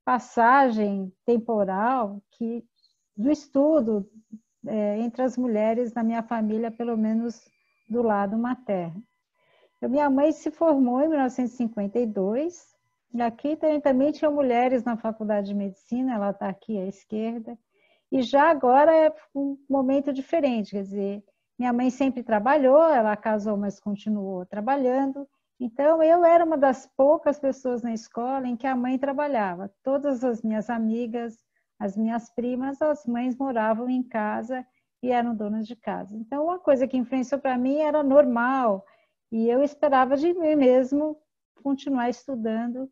Speaker 4: passagem temporal que, do estudo é, entre as mulheres na minha família, pelo menos do lado materno. Minha mãe se formou em mil novecentos e cinquenta e dois, e aqui também, também tinha mulheres na faculdade de medicina, ela está aqui à esquerda, e já agora é um momento diferente, quer dizer, minha mãe sempre trabalhou, ela casou, mas continuou trabalhando, então eu era uma das poucas pessoas na escola em que a mãe trabalhava. Todas as minhas amigas, as minhas primas, as mães moravam em casa e eram donas de casa. Então, uma coisa que influenciou para mim era normal, e eu esperava de mim mesmo continuar estudando.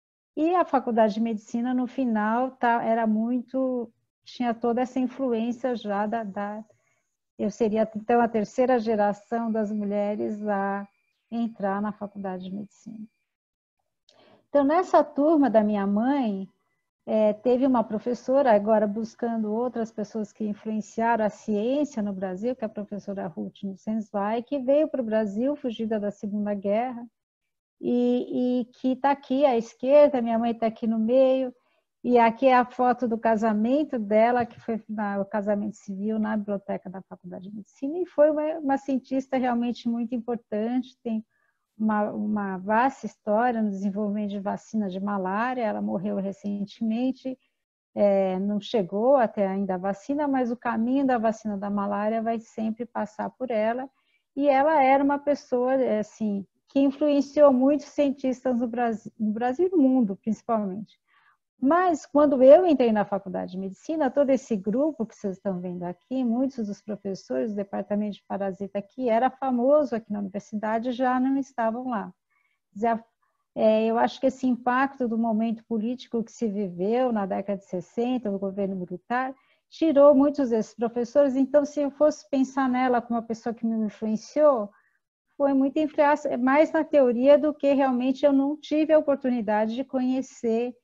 Speaker 4: E a faculdade de medicina, no final, tá, era muito... tinha toda essa influência já da, da... Eu seria, então, a terceira geração das mulheres a entrar na faculdade de medicina. Então, nessa turma da minha mãe, é, teve uma professora, agora buscando outras pessoas que influenciaram a ciência no Brasil, que é a professora Ruth Nussensweig, que veio para o Brasil, fugida da Segunda Guerra, e, e que está aqui à esquerda, minha mãe está aqui no meio, e aqui é a foto do casamento dela, que foi na, o casamento civil na biblioteca da Faculdade de Medicina, e foi uma, uma cientista realmente muito importante, tem uma, uma vasta história no desenvolvimento de vacina de malária. Ela morreu recentemente, é, não chegou até ainda a vacina, mas o caminho da vacina da malária vai sempre passar por ela. E ela era uma pessoa, assim, que influenciou muitos cientistas no Brasil, no Brasil e no mundo, principalmente. Mas, quando eu entrei na faculdade de medicina, todo esse grupo que vocês estão vendo aqui, muitos dos professores do departamento de parasita, que era famoso aqui na universidade, já não estavam lá. Eu acho que esse impacto do momento político que se viveu na década de sessenta, do governo militar, tirou muitos desses professores. Então, se eu fosse pensar nela como uma pessoa que me influenciou, foi muito influência, mais na teoria do que realmente eu não tive a oportunidade de conhecer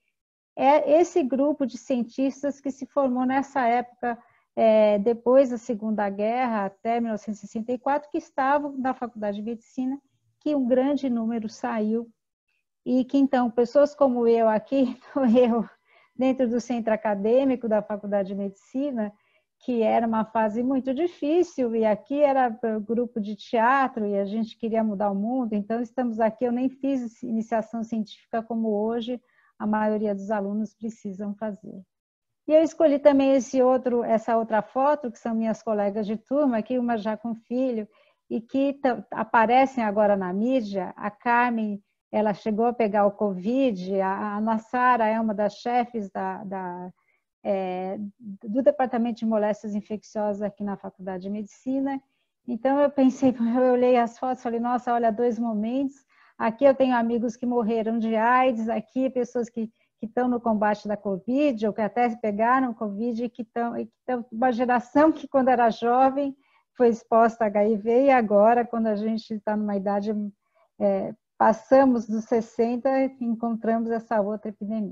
Speaker 4: é esse grupo de cientistas que se formou nessa época, é, depois da Segunda Guerra, até mil novecentos e sessenta e quatro, que estavam na Faculdade de Medicina, que um grande número saiu, e que então pessoas como eu aqui, eu dentro do centro acadêmico da Faculdade de Medicina, que era uma fase muito difícil, e aqui era grupo de teatro, e a gente queria mudar o mundo, então estamos aqui, eu nem fiz iniciação científica como hoje, a maioria dos alunos precisam fazer. E eu escolhi também esse outro, essa outra foto, que são minhas colegas de turma, aqui uma já com filho, e que aparecem agora na mídia. A Carmen, ela chegou a pegar o Covid, a Ana Sara é uma das chefes da, da, é, do Departamento de Moléstias Infecciosas aqui na Faculdade de Medicina. Então eu pensei, eu olhei as fotos e falei, nossa, olha, dois momentos. Aqui eu tenho amigos que morreram de AIDS, aqui pessoas que, que estão no combate da Covid, ou que até pegaram Covid, e que estão, e que estão uma geração que quando era jovem foi exposta a H I V, e agora, quando a gente está numa idade, é, passamos dos sessenta, encontramos essa outra epidemia.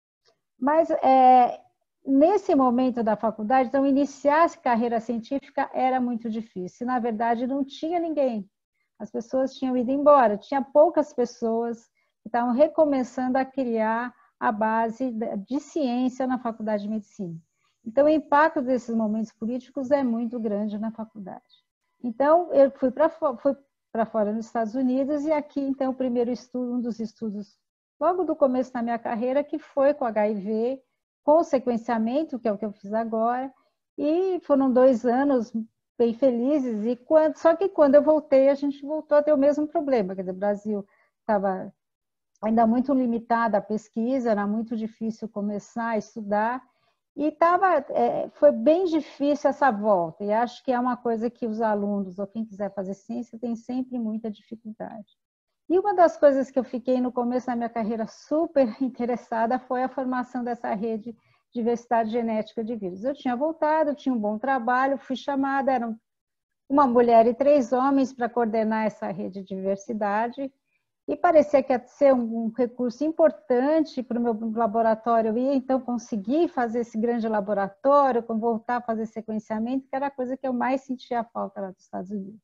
Speaker 4: Mas é, nesse momento da faculdade, então, iniciar a carreira científica era muito difícil. Na verdade, não tinha ninguém. As pessoas tinham ido embora, tinha poucas pessoas que estavam recomeçando a criar a base de ciência na Faculdade de Medicina. Então, o impacto desses momentos políticos é muito grande na faculdade. Então, eu fui para fui para fora nos Estados Unidos, e aqui, então, o primeiro estudo, um dos estudos, logo do começo da minha carreira, que foi com H I V, com sequenciamento, que é o que eu fiz agora, e foram dois anos bem felizes, e quando, só que quando eu voltei, a gente voltou a ter o mesmo problema, quer dizer, o Brasil estava ainda muito limitada a pesquisa, era muito difícil começar a estudar, e tava, é, foi bem difícil essa volta, e acho que é uma coisa que os alunos, ou quem quiser fazer ciência, tem sempre muita dificuldade. E uma das coisas que eu fiquei no começo da minha carreira super interessada foi a formação dessa rede de diversidade genética de vírus. Eu tinha voltado, tinha um bom trabalho, fui chamada, eram uma mulher e três homens para coordenar essa rede de diversidade, e parecia que ia ser um recurso importante para o meu laboratório. Eu ia, então, conseguir fazer esse grande laboratório, voltar a fazer sequenciamento, que era a coisa que eu mais sentia falta lá dos Estados Unidos.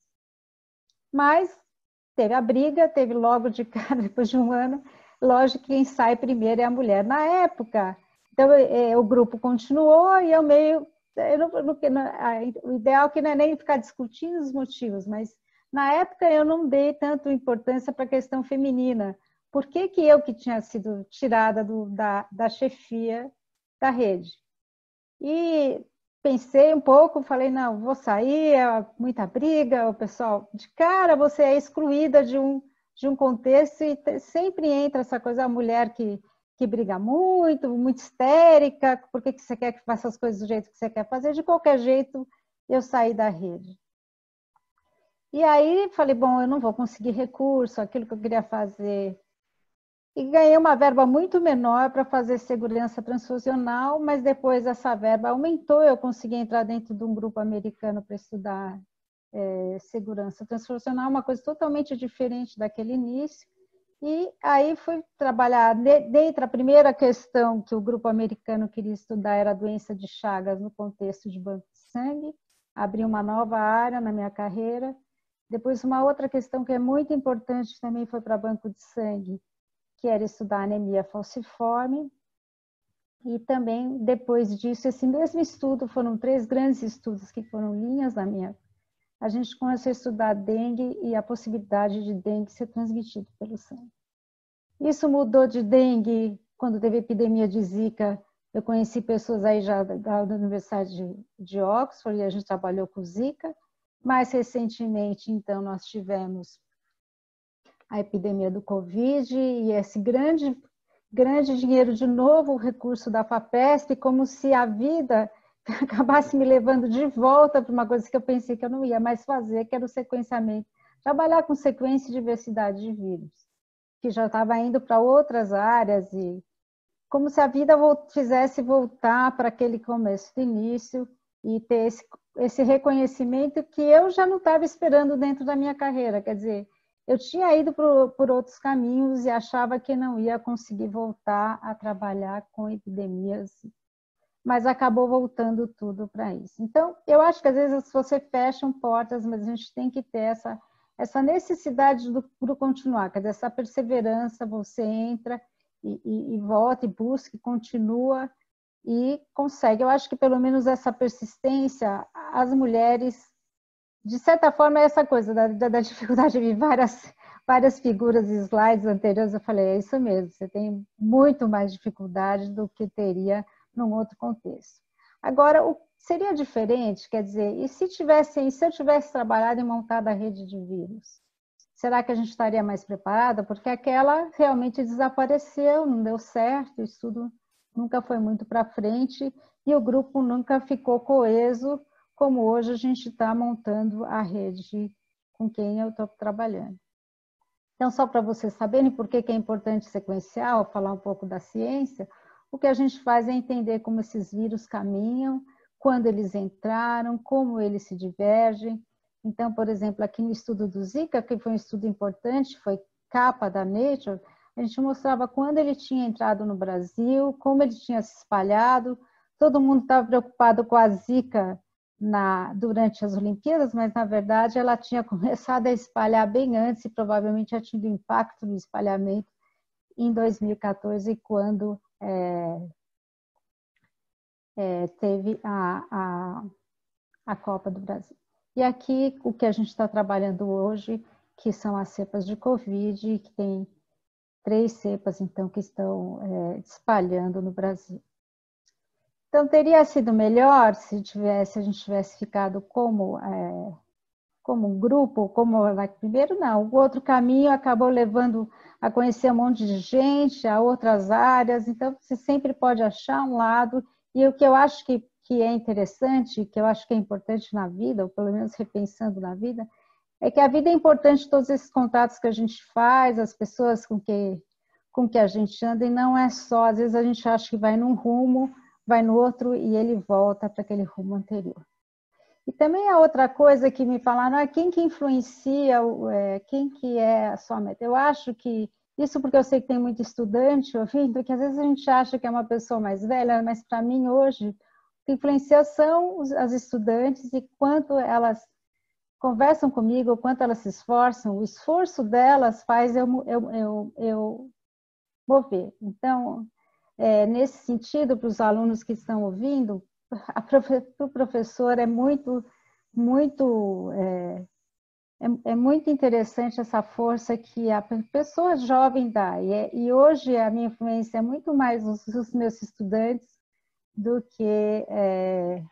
Speaker 4: Mas teve a briga, teve logo de cara, depois de um ano, lógico que quem sai primeiro é a mulher. Na época, então, o grupo continuou e eu meio... Eu não, não, o ideal é que não é nem ficar discutindo os motivos, mas na época eu não dei tanto importância para a questão feminina. Por que que eu que tinha sido tirada do, da, da chefia da rede? E pensei um pouco, falei, não, vou sair, é muita briga, o pessoal, de cara, você é excluída de um, de um contexto, e sempre entra essa coisa, a mulher que, que briga muito, muito histérica, por que que você quer que faça as coisas do jeito que você quer fazer? De qualquer jeito, eu saí da rede. E aí falei, bom, eu não vou conseguir recurso, aquilo que eu queria fazer. E ganhei uma verba muito menor para fazer segurança transfusional, mas depois essa verba aumentou, eu consegui entrar dentro de um grupo americano para estudar é, segurança transfusional, uma coisa totalmente diferente daquele início. E aí fui trabalhar, dentro da primeira questão que o grupo americano queria estudar era a doença de Chagas no contexto de banco de sangue, abri uma nova área na minha carreira. Depois, uma outra questão que é muito importante também foi para banco de sangue, que era estudar anemia falciforme. E também, depois disso, esse mesmo estudo, foram três grandes estudos que foram linhas da minha, a gente começou a estudar dengue e a possibilidade de dengue ser transmitido pelo sangue. Isso mudou de dengue quando teve epidemia de Zika. Eu conheci pessoas aí já da, da Universidade de, de Oxford e a gente trabalhou com Zika. Mais recentemente, então, nós tivemos a epidemia do Covid e esse grande, grande dinheiro, de novo, o recurso da FAPESP, como se a vida acabasse me levando de volta para uma coisa que eu pensei que eu não ia mais fazer, que era o sequenciamento. Trabalhar com sequência e diversidade de vírus, que já estava indo para outras áreas, e como se a vida fizesse voltar para aquele começo do início e ter esse, esse reconhecimento que eu já não estava esperando dentro da minha carreira. Quer dizer, eu tinha ido por, por outros caminhos e achava que não ia conseguir voltar a trabalhar com epidemias, mas acabou voltando tudo para isso. Então, eu acho que às vezes você fecha portas, mas a gente tem que ter essa, essa necessidade do, do continuar, quer dizer, essa perseverança, você entra e, e, e volta, e busca, e continua, e consegue. Eu acho que pelo menos essa persistência, as mulheres, de certa forma, é essa coisa da, da, da dificuldade de ver várias, várias figuras e slides anteriores. Eu falei, é isso mesmo, você tem muito mais dificuldade do que teria num outro contexto. Agora, o seria diferente, quer dizer, e se tivesse, se eu tivesse trabalhado e montado a rede de vírus, será que a gente estaria mais preparada? Porque aquela realmente desapareceu, não deu certo, o estudo nunca foi muito para frente e o grupo nunca ficou coeso, como hoje a gente está montando a rede com quem eu estou trabalhando. Então, só para vocês saberem por que é importante sequencial, falar um pouco da ciência, o que a gente faz é entender como esses vírus caminham, quando eles entraram, como eles se divergem. Então, por exemplo, aqui no estudo do Zika, que foi um estudo importante, foi capa da Nature, a gente mostrava quando ele tinha entrado no Brasil, como ele tinha se espalhado. Todo mundo estava preocupado com a Zika na, durante as Olimpíadas, mas, na verdade, ela tinha começado a espalhar bem antes e provavelmente tinha tido impacto no espalhamento em dois mil e quatorze, quando é, é, teve a, a, a Copa do Brasil. E aqui, o que a gente está trabalhando hoje, que são as cepas de Covid, que tem três cepas, então, que estão é, espalhando no Brasil. Então, teria sido melhor se tivesse, a gente tivesse ficado como, é, como um grupo, como primeiro, não. O outro caminho acabou levando a conhecer um monte de gente, a outras áreas, então você sempre pode achar um lado, e o que eu acho que, que é interessante, que eu acho que é importante na vida, ou pelo menos repensando na vida, é que a vida é importante, todos esses contatos que a gente faz, as pessoas com que, com que a gente anda, e não é só, às vezes a gente acha que vai num rumo, vai no outro e ele volta para aquele rumo anterior. E também a outra coisa que me falaram, ah, quem que influencia, é, quem que é a sua meta? Eu acho que, isso porque eu sei que tem muito estudante ouvindo, que às vezes a gente acha que é uma pessoa mais velha, mas para mim hoje, o que influencia são as estudantes e quanto elas conversam comigo, o quanto elas se esforçam, o esforço delas faz eu, eu, eu, eu mover. Então, é, nesse sentido, para os alunos que estão ouvindo, para o professor é muito, muito, é, é, é muito interessante essa força que a pessoa jovem dá. E, é, e hoje a minha influência é muito mais os, os meus estudantes do que, é,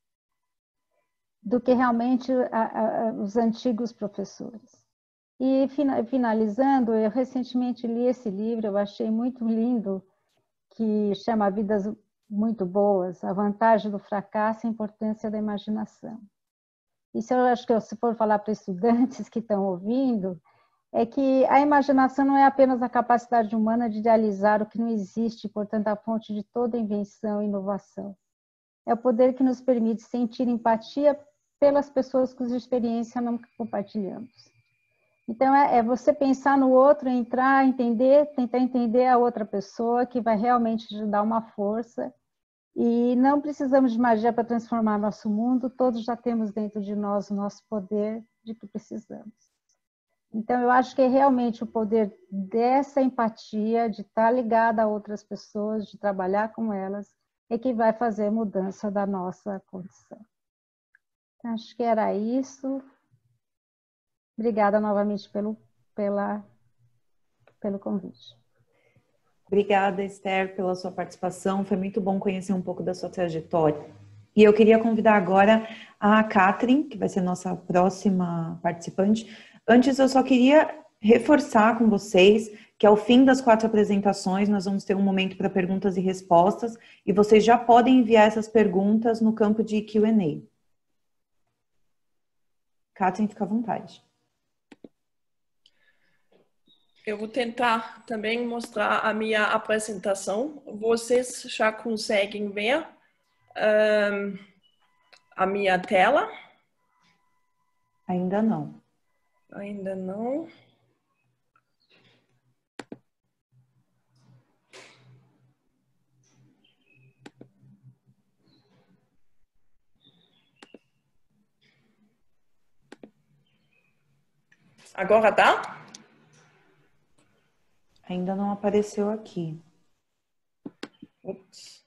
Speaker 4: do que realmente a, a, os antigos professores. E finalizando, eu recentemente li esse livro, eu achei muito lindo, que chama Vidas Muito Boas, a vantagem do fracasso e a importância da imaginação. Isso eu acho que, se for falar para estudantes que estão ouvindo, é que a imaginação não é apenas a capacidade humana de idealizar o que não existe, portanto, a fonte de toda invenção e inovação. É o poder que nos permite sentir empatia pelas pessoas cuja experiência não compartilhamos. Então, é, é você pensar no outro, entrar, entender, tentar entender a outra pessoa, que vai realmente te dar uma força. E não precisamos de magia para transformar nosso mundo, todos já temos dentro de nós o nosso poder de que precisamos. Então, eu acho que é realmente o poder dessa empatia, de estar ligada a outras pessoas, de trabalhar com elas, é que vai fazer a mudança da nossa condição. Então, acho que era isso. Obrigada novamente pelo, pela, pelo convite.
Speaker 2: Obrigada, Esther, pela sua participação. Foi muito bom conhecer um pouco da sua trajetória. E eu queria convidar agora a Catherine, que vai ser nossa próxima participante. Antes, eu só queria reforçar com vocês que ao fim das quatro apresentações, nós vamos ter um momento para perguntas e respostas, e vocês já podem enviar essas perguntas no campo de Q and A. Catherine, fica à vontade.
Speaker 5: Eu vou tentar também mostrar a minha apresentação. Vocês já conseguem ver um, a minha tela?
Speaker 2: Ainda não.
Speaker 5: Ainda não. Agora dá?
Speaker 2: Ainda não apareceu aqui.
Speaker 5: Ups.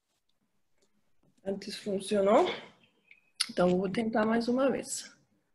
Speaker 5: Antes funcionou. Então, vou tentar mais uma vez.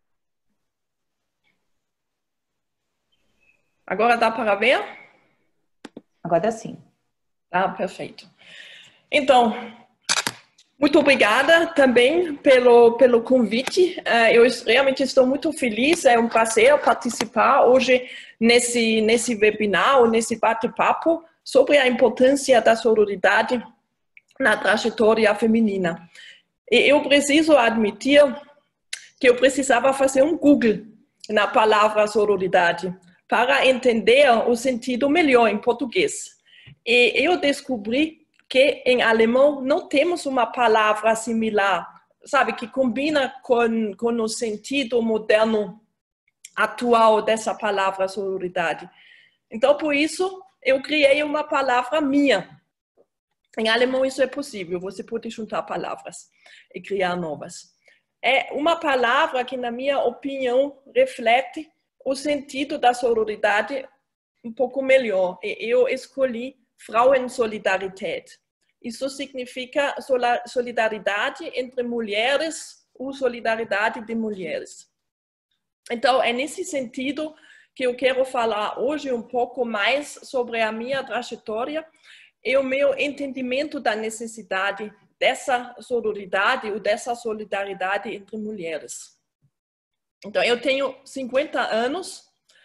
Speaker 5: Agora dá para ver?
Speaker 2: Agora sim.
Speaker 5: Ah, perfeito. Então, muito obrigada também pelo, pelo convite. Eu realmente estou muito feliz, é um prazer participar hoje nesse, nesse webinar, nesse bate-papo sobre a importância da sororidade na trajetória feminina. E eu preciso admitir que eu precisava fazer um Google na palavra sororidade para entender o sentido melhor em português. E eu descobri que em alemão não temos uma palavra similar, sabe, que combina com, com o sentido moderno atual dessa palavra sororidade. Então, por isso, eu criei uma palavra minha. Em alemão isso é possível, você pode juntar palavras e criar novas. É uma palavra que, na minha opinião, reflete o sentido da sororidade um pouco melhor. E eu escolhi Frauensolidarität. Isso significa solidariedade entre mulheres ou solidariedade de mulheres. Então, é nesse sentido que eu quero falar hoje um pouco mais sobre a minha trajetória e o meu entendimento da necessidade dessa sororidade ou dessa solidariedade entre mulheres. Então, eu tenho cinquenta anos,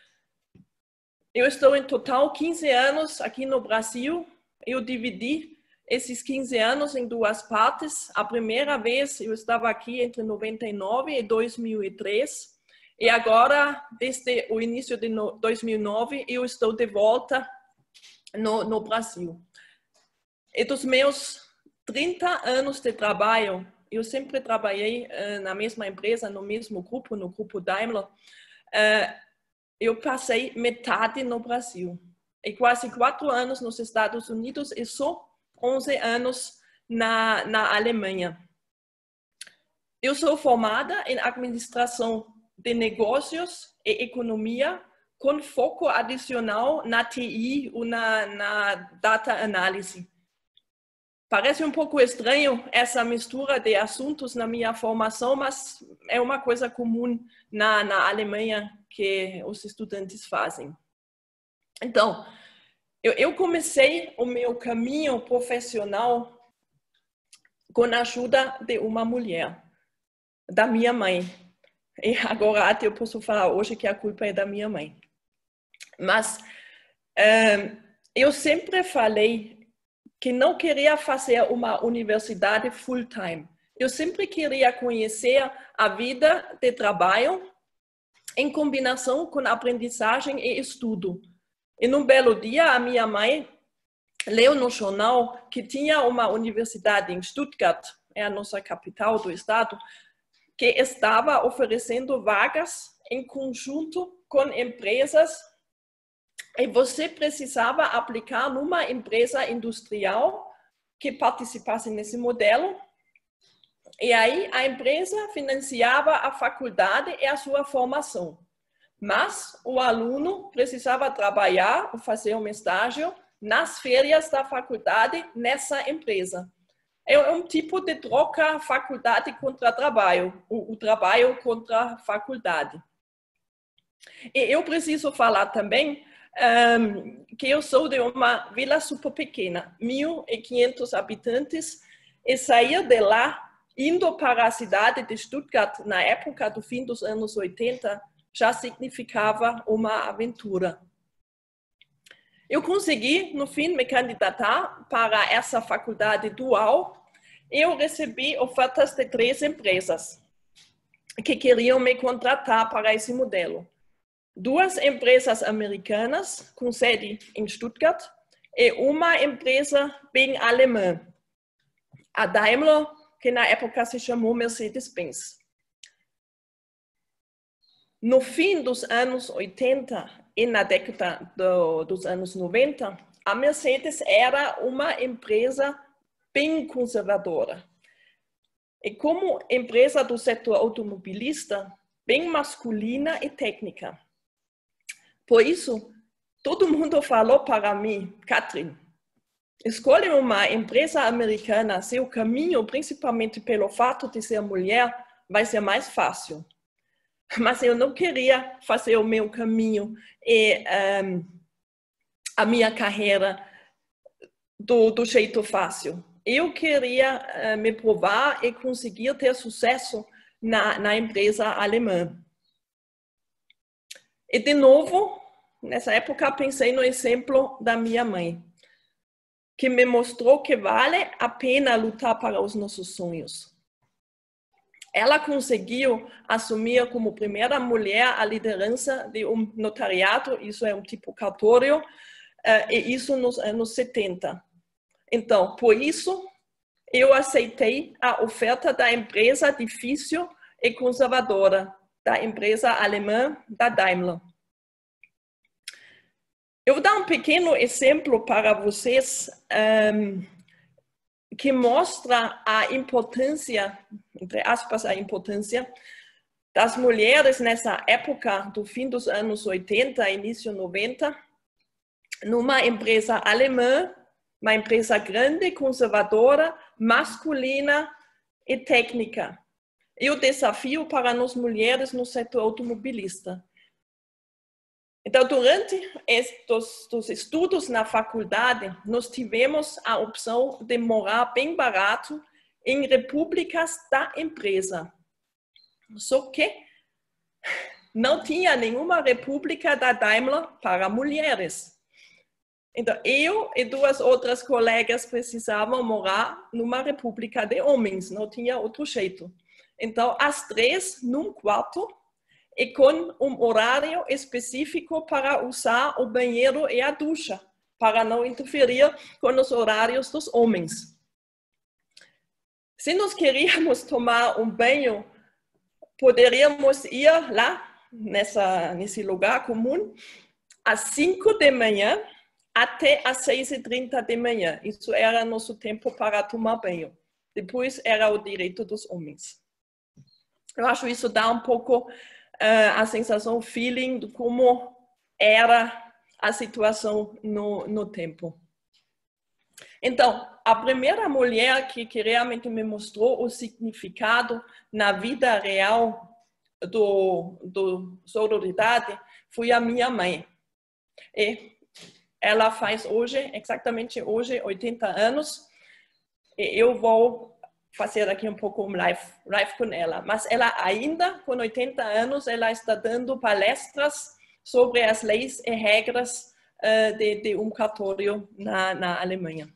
Speaker 5: eu estou em total quinze anos aqui no Brasil, eu dividi esses quinze anos em duas partes. A primeira vez eu estava aqui entre noventa e nove e dois mil e três, e agora, desde o início de dois mil e nove, eu estou de volta no, no Brasil. E dos meus trinta anos de trabalho, eu sempre trabalhei uh, na mesma empresa, no mesmo grupo, no grupo Daimler. Uh, eu passei metade no Brasil. E quase quatro anos nos Estados Unidos e só onze anos na, na Alemanha. Eu sou formada em administração de negócios e economia, com foco adicional na T I ou na, na data análise. Parece um pouco estranho essa mistura de assuntos na minha formação, mas é uma coisa comum na, na Alemanha que os estudantes fazem. Então, eu, eu comecei o meu caminho profissional com a ajuda de uma mulher, da minha mãe. E agora até eu posso falar hoje que a culpa é da minha mãe. Mas um, eu sempre falei que não queria fazer uma universidade full-time. Eu sempre queria conhecer a vida de trabalho em combinação com aprendizagem e estudo. E num belo dia, a minha mãe leu no jornal que tinha uma universidade em Stuttgart, é a nossa capital do estado, que estava oferecendo vagas em conjunto com empresas e você precisava aplicar numa empresa industrial que participasse nesse modelo. E aí a empresa financiava a faculdade e a sua formação. Mas o aluno precisava trabalhar ou fazer um estágio nas férias da faculdade nessa empresa. É um tipo de troca faculdade contra trabalho, o, o trabalho contra a faculdade. E eu preciso falar também um, que eu sou de uma vila super pequena, mil e quinhentos habitantes, e sair de lá, indo para a cidade de Stuttgart, na época do fim dos anos oitenta, já significava uma aventura. Eu consegui, no fim, me candidatar para essa faculdade dual. Eu recebi ofertas de três empresas que queriam me contratar para esse modelo. Duas empresas americanas, com sede em Stuttgart, e uma empresa bem alemã, a Daimler, que na época se chamou Mercedes-Benz. No fim dos anos oitenta e na década do, dos anos noventa, a Mercedes era uma empresa bem conservadora. E como empresa do setor automobilista, bem masculina e técnica. Por isso, todo mundo falou para mim, Katrin, escolhe uma empresa americana, seu caminho, principalmente pelo fato de ser mulher, vai ser mais fácil. Mas eu não queria fazer o meu caminho e um, a minha carreira do, do jeito fácil. Eu queria uh, me provar e conseguir ter sucesso na, na empresa alemã. E de novo, nessa época, pensei no exemplo da minha mãe, que me mostrou que vale a pena lutar para os nossos sonhos. Ela conseguiu assumir como primeira mulher a liderança de um notariado, isso é um tipo cartório, e isso nos anos setenta. Então, por isso, eu aceitei a oferta da empresa difícil e conservadora, da empresa alemã, da Daimler. Eu vou dar um pequeno exemplo para vocês, um, que mostra a importância, entre aspas, a importância das mulheres nessa época do fim dos anos oitenta, início noventa, numa empresa alemã, uma empresa grande, conservadora, masculina e técnica. E o desafio para nós mulheres no setor automobilista. Então, durante estes os estudos na faculdade, nós tivemos a opção de morar bem barato em repúblicas da empresa. Só que não tinha nenhuma república da Daimler para mulheres. Então, eu e duas outras colegas precisavam morar numa república de homens, não tinha outro jeito. Então, as três num quarto, e com um horário específico para usar o banheiro e a ducha, para não interferir com os horários dos homens. Se nós queríamos tomar um banho, poderíamos ir lá, nessa, nesse lugar comum, às cinco da manhã até às seis e trinta da manhã. Isso era nosso tempo para tomar banho. Depois era o direito dos homens. Eu acho isso dá um pouco Uh, a sensação, o feeling de como era a situação no, no tempo. Então, a primeira mulher que, que realmente me mostrou o significado na vida real do, do sororidade foi a minha mãe. E ela faz hoje, exatamente hoje, oitenta anos, e eu vou fazer aqui um pouco um live, live com ela. Mas ela ainda, com oitenta anos, ela está dando palestras sobre as leis e regras uh, de, de um cartório na, na Alemanha.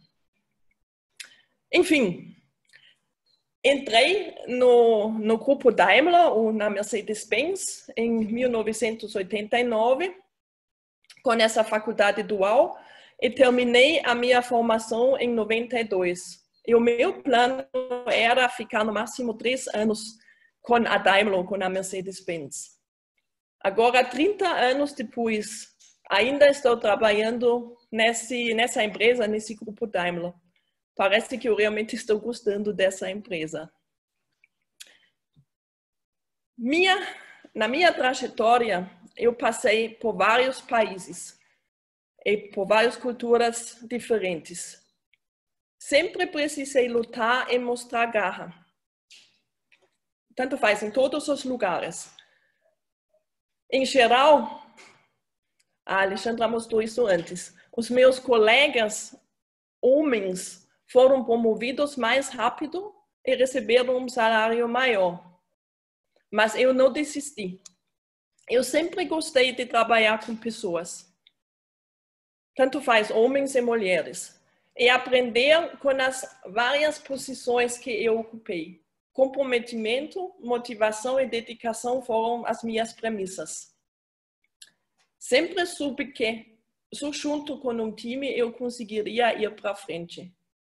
Speaker 5: Enfim, entrei no, no grupo Daimler, ou na Mercedes-Benz, em mil novecentos e oitenta e nove, com essa faculdade dual, e terminei a minha formação em noventa e dois. E o meu plano era ficar no máximo três anos com a Daimler, com a Mercedes-Benz. Agora, trinta anos depois, ainda estou trabalhando nesse, nessa empresa, nesse grupo Daimler. Parece que eu realmente estou gostando dessa empresa. Minha, na minha trajetória, eu passei por vários países e por várias culturas diferentes. Sempre precisei lutar e mostrar garra. Tanto faz, em todos os lugares. Em geral, a Alexandra mostrou isso antes, os meus colegas homens foram promovidos mais rápido e receberam um salário maior. Mas eu não desisti. Eu sempre gostei de trabalhar com pessoas. Tanto faz homens e mulheres. E aprender com as várias posições que eu ocupei. Comprometimento, motivação e dedicação foram as minhas premissas. Sempre soube que, só junto com um time, eu conseguiria ir para frente.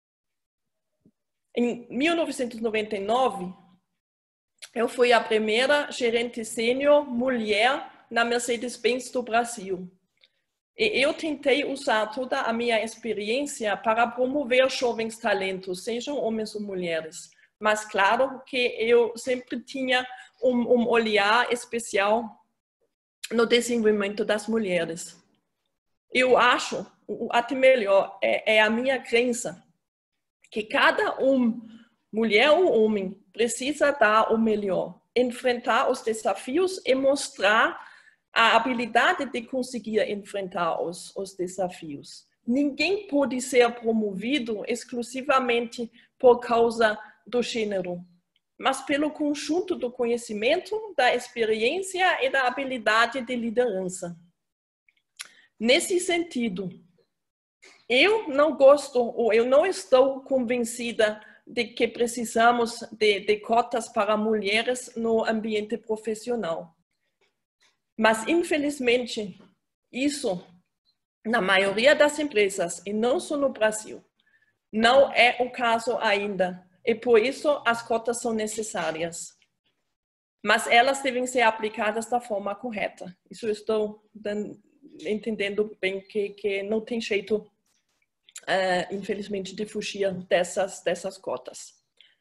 Speaker 5: Em mil novecentos e noventa e nove, eu fui a primeira gerente sênior mulher na Mercedes-Benz do Brasil. E eu tentei usar toda a minha experiência para promover jovens talentos, sejam homens ou mulheres. Mas claro que eu sempre tinha um, um olhar especial no desenvolvimento das mulheres. Eu acho, até melhor, é, é a minha crença, que cada um, mulher ou homem, precisa dar o melhor, enfrentar os desafios e mostrar a habilidade de conseguir enfrentar os, os desafios. Ninguém pode ser promovido exclusivamente por causa do gênero, mas pelo conjunto do conhecimento, da experiência e da habilidade de liderança. Nesse sentido, eu não gosto, ou eu não estou convencida de que precisamos de, de cotas para mulheres no ambiente profissional. Mas, infelizmente, isso, na maioria das empresas, e não só no Brasil, não é o caso ainda. E por isso as cotas são necessárias. Mas elas devem ser aplicadas da forma correta. Isso eu estou entendendo bem que, que não tem jeito, uh, infelizmente, de fugir dessas, dessas cotas.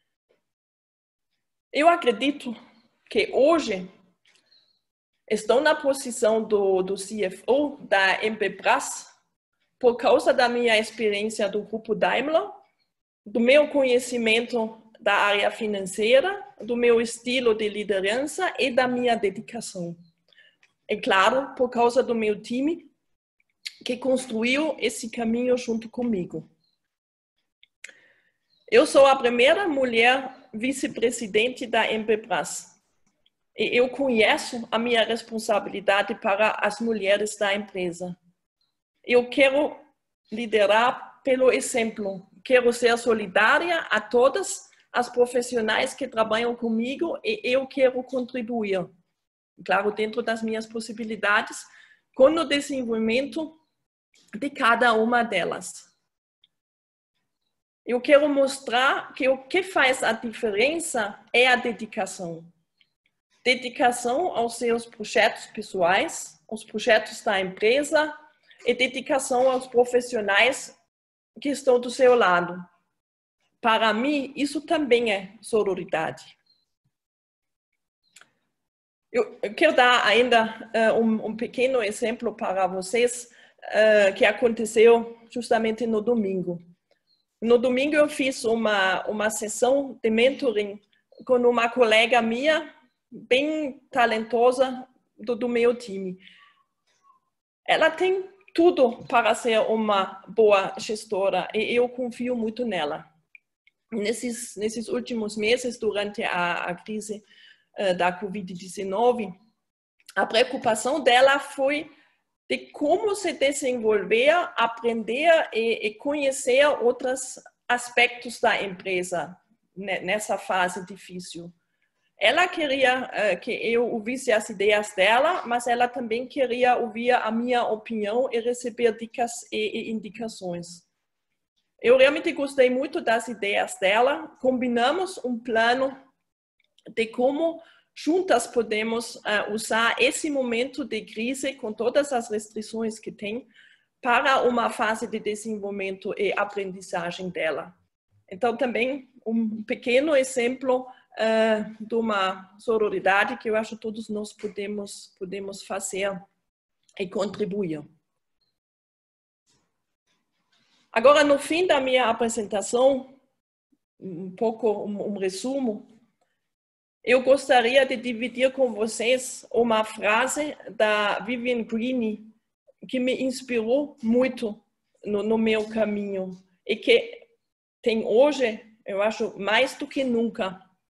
Speaker 5: Eu acredito que hoje estou na posição do, do C F O da Embebras por causa da minha experiência do Grupo Daimler, do meu conhecimento da área financeira, do meu estilo de liderança e da minha dedicação. É claro, por causa do meu time, que construiu esse caminho junto comigo. Eu sou a primeira mulher vice-presidente da Embebras. E eu conheço a minha responsabilidade para as mulheres da empresa. Eu quero liderar pelo exemplo. Quero ser solidária a todas as profissionais que trabalham comigo e eu quero contribuir, claro, dentro das minhas possibilidades, com o desenvolvimento de cada uma delas. Eu quero mostrar que o que faz a diferença é a dedicação. Dedicação aos seus projetos pessoais, aos projetos da empresa e dedicação aos profissionais que estão do seu lado. Para mim, isso também é sororidade. Eu, eu quero dar ainda uh, um, um pequeno exemplo para vocês uh, que aconteceu justamente no domingo. No domingo eu fiz uma, uma sessão de mentoring com uma colega minha, bem talentosa do, do meu time. Ela tem tudo para ser uma boa gestora e eu confio muito nela. Nesses, nesses últimos meses, durante a, a crise uh, da covid dezenove, a preocupação dela foi de como se desenvolver, aprender e, e conhecer outros aspectos da empresa nessa fase difícil. Ela queria uh, que eu ouvisse as ideias dela, mas ela também queria ouvir a minha opinião e receber dicas e, e indicações. Eu realmente gostei muito das ideias dela. Combinamos um plano de como juntas podemos uh, usar esse momento de crise, com todas as restrições que tem, para uma fase de desenvolvimento e aprendizagem dela. Então, também um pequeno exemplo uh, de uma sororidade que eu acho que todos nós podemos, podemos fazer e contribuir. Agora, no fim da minha apresentação, um pouco um, um resumo, eu gostaria de dividir com vocês uma frase da Vivian Greene, que me inspirou muito no, no meu caminho e que tem hoje, eu acho, mais do que nunca,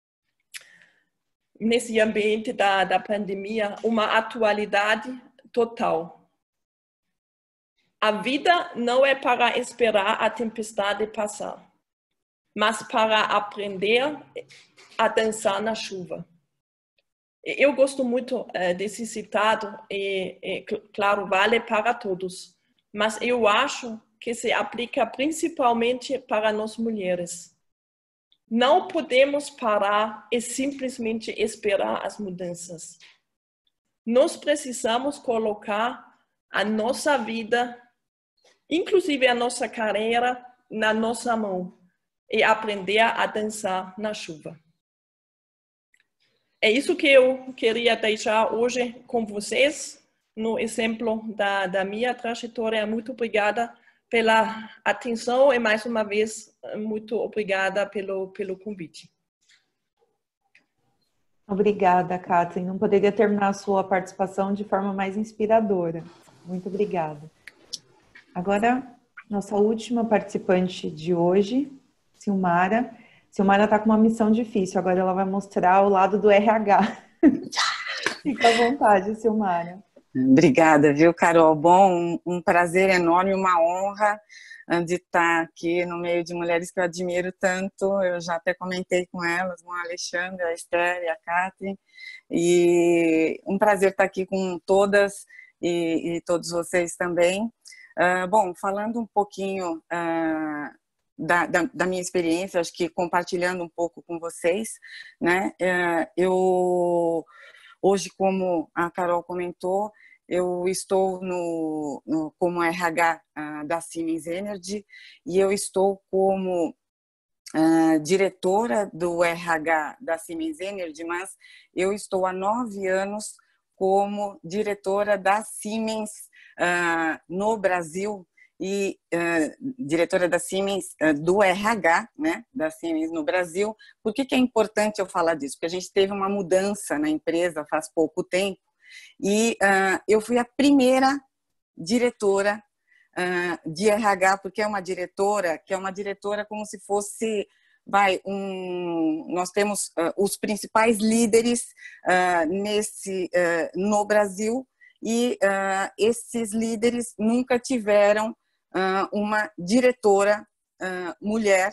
Speaker 5: nesse ambiente da, da pandemia, uma atualidade total. A vida não é para esperar a tempestade passar, mas para aprender a dançar na chuva. Eu gosto muito uh, desse citado e, e, claro, vale para todos, mas eu acho que se aplica principalmente para nós mulheres. Não podemos parar e simplesmente esperar as mudanças. Nós precisamos colocar a nossa vida, inclusive a nossa carreira, na nossa mão e aprender a dançar na chuva. É isso que eu queria deixar hoje com vocês, no exemplo da, da minha trajetória. Muito obrigada pela atenção e, mais uma vez, muito obrigada pelo, pelo convite.
Speaker 2: Obrigada, Kathleen. Não poderia terminar a sua participação de forma mais inspiradora. Muito obrigada. Agora, nossa última participante de hoje, Silmara. Silmara está com uma missão difícil, agora ela vai mostrar o lado do R H. Fica à vontade, Silmara.
Speaker 6: Obrigada, viu, Carol? Bom, um, um prazer enorme, uma honra de estar aqui no meio de mulheres que eu admiro tanto. Eu já até comentei com elas, com a Alexandra, a Esther e a Kathleen. E um prazer estar aqui com todas e, e todos vocês também. Uh, bom, falando um pouquinho... Uh, Da, da, da minha experiência, acho que compartilhando um pouco com vocês, né? Eu hoje, como a Carol comentou, eu estou no, no como R H uh, da Siemens Energy e eu estou como uh, diretora do R H da Siemens Energy, mas eu estou há nove anos como diretora da Siemens uh, no Brasil. E uh, diretora da Siemens, uh, do R H, né, da Siemens no Brasil. Por que que é importante eu falar disso? Porque a gente teve uma mudança na empresa faz pouco tempo e uh, eu fui a primeira diretora uh, de R H, porque é uma diretora que é uma diretora como se fosse, vai, um, nós temos uh, os principais líderes uh, nesse, uh, no Brasil e uh, esses líderes nunca tiveram Uh, uma diretora uh, mulher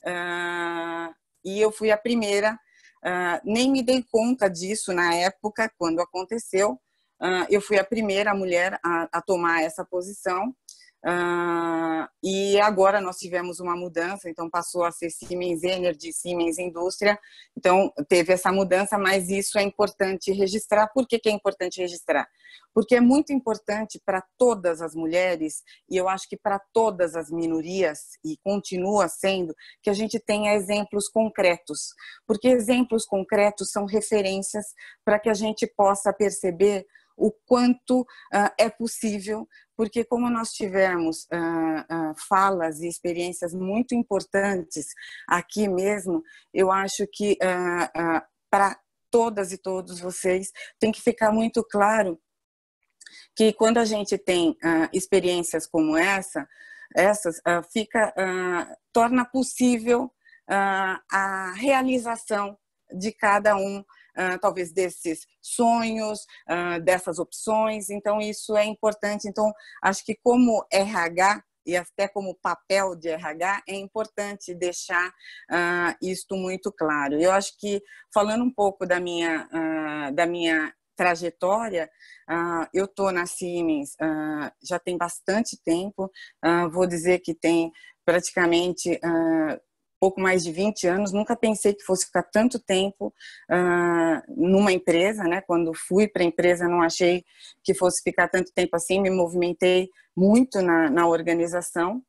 Speaker 6: uh, e eu fui a primeira, uh, nem me dei conta disso na época, quando aconteceu, uh, eu fui a primeira mulher a, a tomar essa posição uh, e agora nós tivemos uma mudança, então passou a ser Siemens Energy, Siemens Indústria, então teve essa mudança, mas isso é importante registrar. Por que que é importante registrar? Porque é muito importante para todas as mulheres, e eu acho que para todas as minorias, e continua sendo, que a gente tenha exemplos concretos. Porque exemplos concretos são referências para que a gente possa perceber o quanto uh, é possível, porque como nós tivemos uh, uh, falas e experiências muito importantes aqui mesmo, eu acho que uh, uh, para todas e todos vocês tem que ficar muito claro que quando a gente tem uh, experiências como essa, essas uh, fica, uh, torna possível uh, a realização de cada um, uh, talvez desses sonhos, uh, dessas opções. Então isso é importante. Então acho que como R H e até como papel de R H é importante deixar uh, isto muito claro. Eu acho que falando um pouco da minha uh, da minha trajetória, uh, eu estou na Siemens uh, já tem bastante tempo, uh, vou dizer que tem praticamente uh, pouco mais de vinte anos, nunca pensei que fosse ficar tanto tempo uh, numa empresa, né? Quando fui para a empresa não achei que fosse ficar tanto tempo assim, me movimentei muito na, na organização.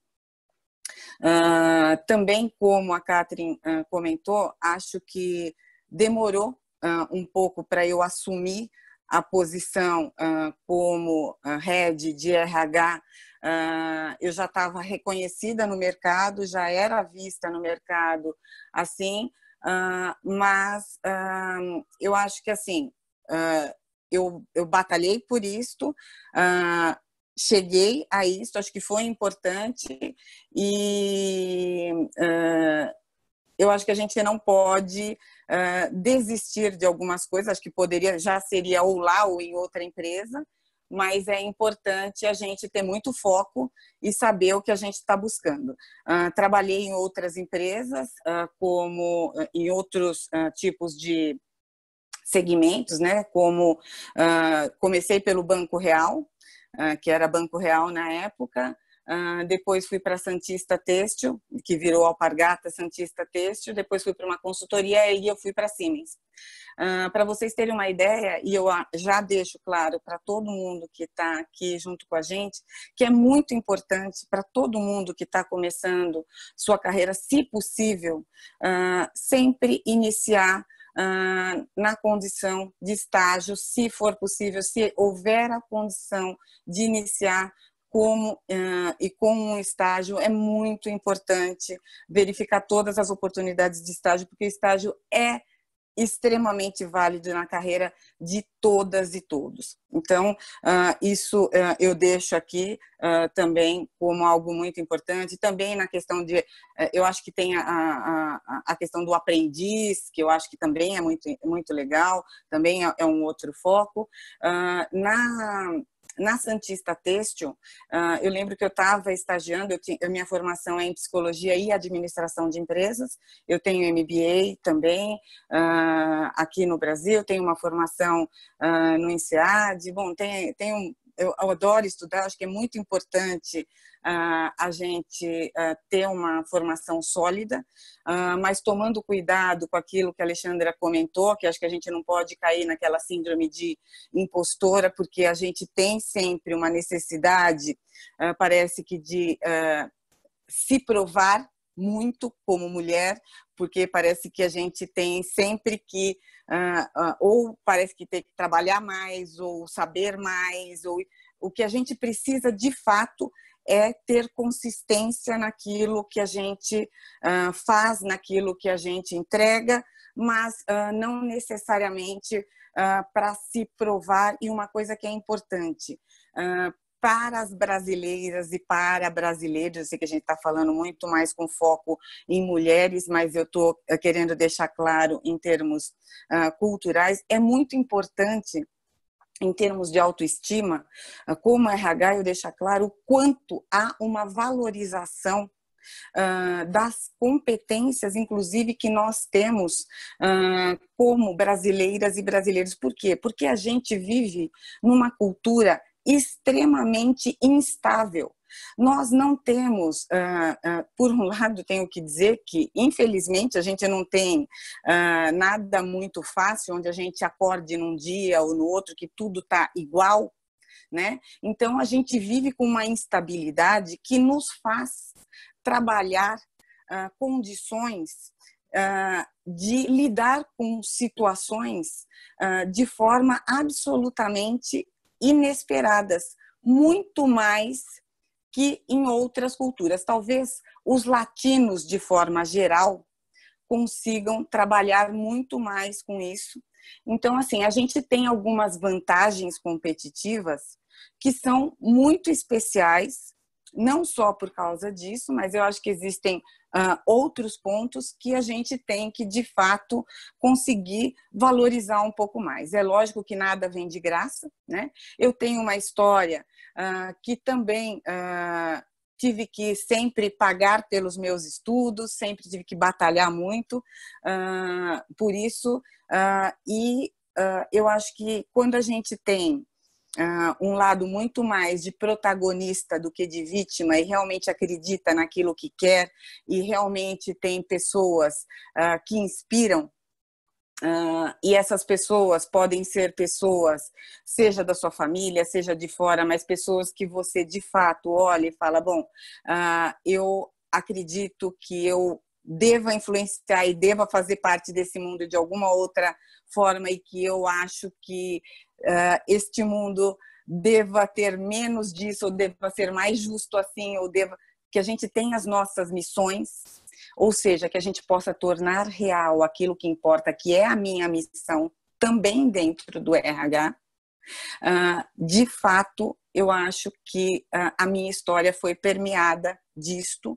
Speaker 6: Uh, também, como a Kathleen uh, comentou, acho que demorou Uh, um pouco para eu assumir a posição uh, como uh, head de R H. Uh, eu já estava reconhecida no mercado, já era vista no mercado assim, uh, mas uh, eu acho que assim, uh, eu, eu batalhei por isto, uh, cheguei a isso, acho que foi importante e uh, eu acho que a gente não pode uh, desistir de algumas coisas, acho que poderia, já seria ou lá ou em outra empresa, mas é importante a gente ter muito foco e saber o que a gente está buscando. Uh, trabalhei em outras empresas, uh, como uh, em outros uh, tipos de segmentos, né? Como uh, comecei pelo Banco Real, uh, que era Banco Real na época, uh, depois fui para Santista Têxtil, que virou Alpargata Santista Têxtil, depois fui para uma consultoria e eu fui para Siemens. Uh, para vocês terem uma ideia, e eu já deixo claro para todo mundo que está aqui junto com a gente, que é muito importante para todo mundo que está começando sua carreira, se possível, uh, sempre iniciar uh, na condição de estágio, se for possível, se houver a condição de iniciar como uh, e com um estágio, é muito importante verificar todas as oportunidades de estágio, porque o estágio é extremamente válido na carreira de todas e todos. Então, uh, isso uh, eu deixo aqui uh, também como algo muito importante. Também na questão de, uh, eu acho que tem a, a, a questão do aprendiz, que eu acho que também é muito, muito legal, também é, é um outro foco. Uh, na... Na Santista Têxtil, eu lembro que eu estava estagiando, eu tinha, a minha formação é em psicologia e administração de empresas, eu tenho M B A também aqui no Brasil, tenho uma formação no INSEAD, bom, tem, tem um, eu adoro estudar, acho que é muito importante Uh, a gente uh, ter uma formação sólida, uh, mas tomando cuidado com aquilo que a Alexandra comentou, que acho que a gente não pode cair naquela síndrome de impostora, porque a gente tem sempre uma necessidade, uh, parece que de uh, se provar muito como mulher, porque parece que a gente tem sempre que, uh, uh, ou parece que tem que trabalhar mais, ou saber mais, ou o que a gente precisa de fato é ter consistência naquilo que a gente uh, faz, naquilo que a gente entrega, mas uh, não necessariamente uh, para se provar. E uma coisa que é importante, uh, para as brasileiras e para brasileiros, eu sei que a gente está falando muito mais com foco em mulheres, mas eu estou querendo deixar claro em termos uh, culturais, é muito importante em termos de autoestima, como R H, eu deixo claro o quanto há uma valorização uh, das competências, inclusive, que nós temos uh, como brasileiras e brasileiros. Por quê? Porque a gente vive numa cultura extremamente instável. Nós não temos, uh, uh, por um lado, tenho que dizer que, infelizmente, a gente não tem uh, nada muito fácil, onde a gente acorde num dia ou no outro, que tudo está igual, né? Então, a gente vive com uma instabilidade que nos faz trabalhar uh, condições uh, de lidar com situações uh, de forma absolutamente inesperadas, muito mais que em outras culturas. Talvez os latinos, de forma geral, consigam trabalhar muito mais com isso. Então, assim, a gente tem algumas vantagens competitivas que são muito especiais, não só por causa disso, mas eu acho que existem uh, outros pontos que a gente tem que, de fato, conseguir valorizar um pouco mais. É lógico que nada vem de graça, né? Eu tenho uma história uh, que também uh, tive que sempre pagar pelos meus estudos, sempre tive que batalhar muito uh, por isso, uh, e uh, eu acho que quando a gente tem Uh, um lado muito mais de protagonista do que de vítima e realmente acredita naquilo que quer e realmente tem pessoas uh, que inspiram, uh, e essas pessoas podem ser pessoas, seja da sua família, seja de fora, mas pessoas que você de fato olha e fala, bom, uh, eu acredito que eu deva influenciar e deva fazer parte desse mundo de alguma outra forma e que eu acho que Uh, este mundo deva ter menos disso, ou deva ser mais justo assim, ou deva que a gente tenha as nossas missões, ou seja, que a gente possa tornar real aquilo que importa, que é a minha missão também dentro do R H. Uh, de fato, eu acho que uh, a minha história foi permeada disto,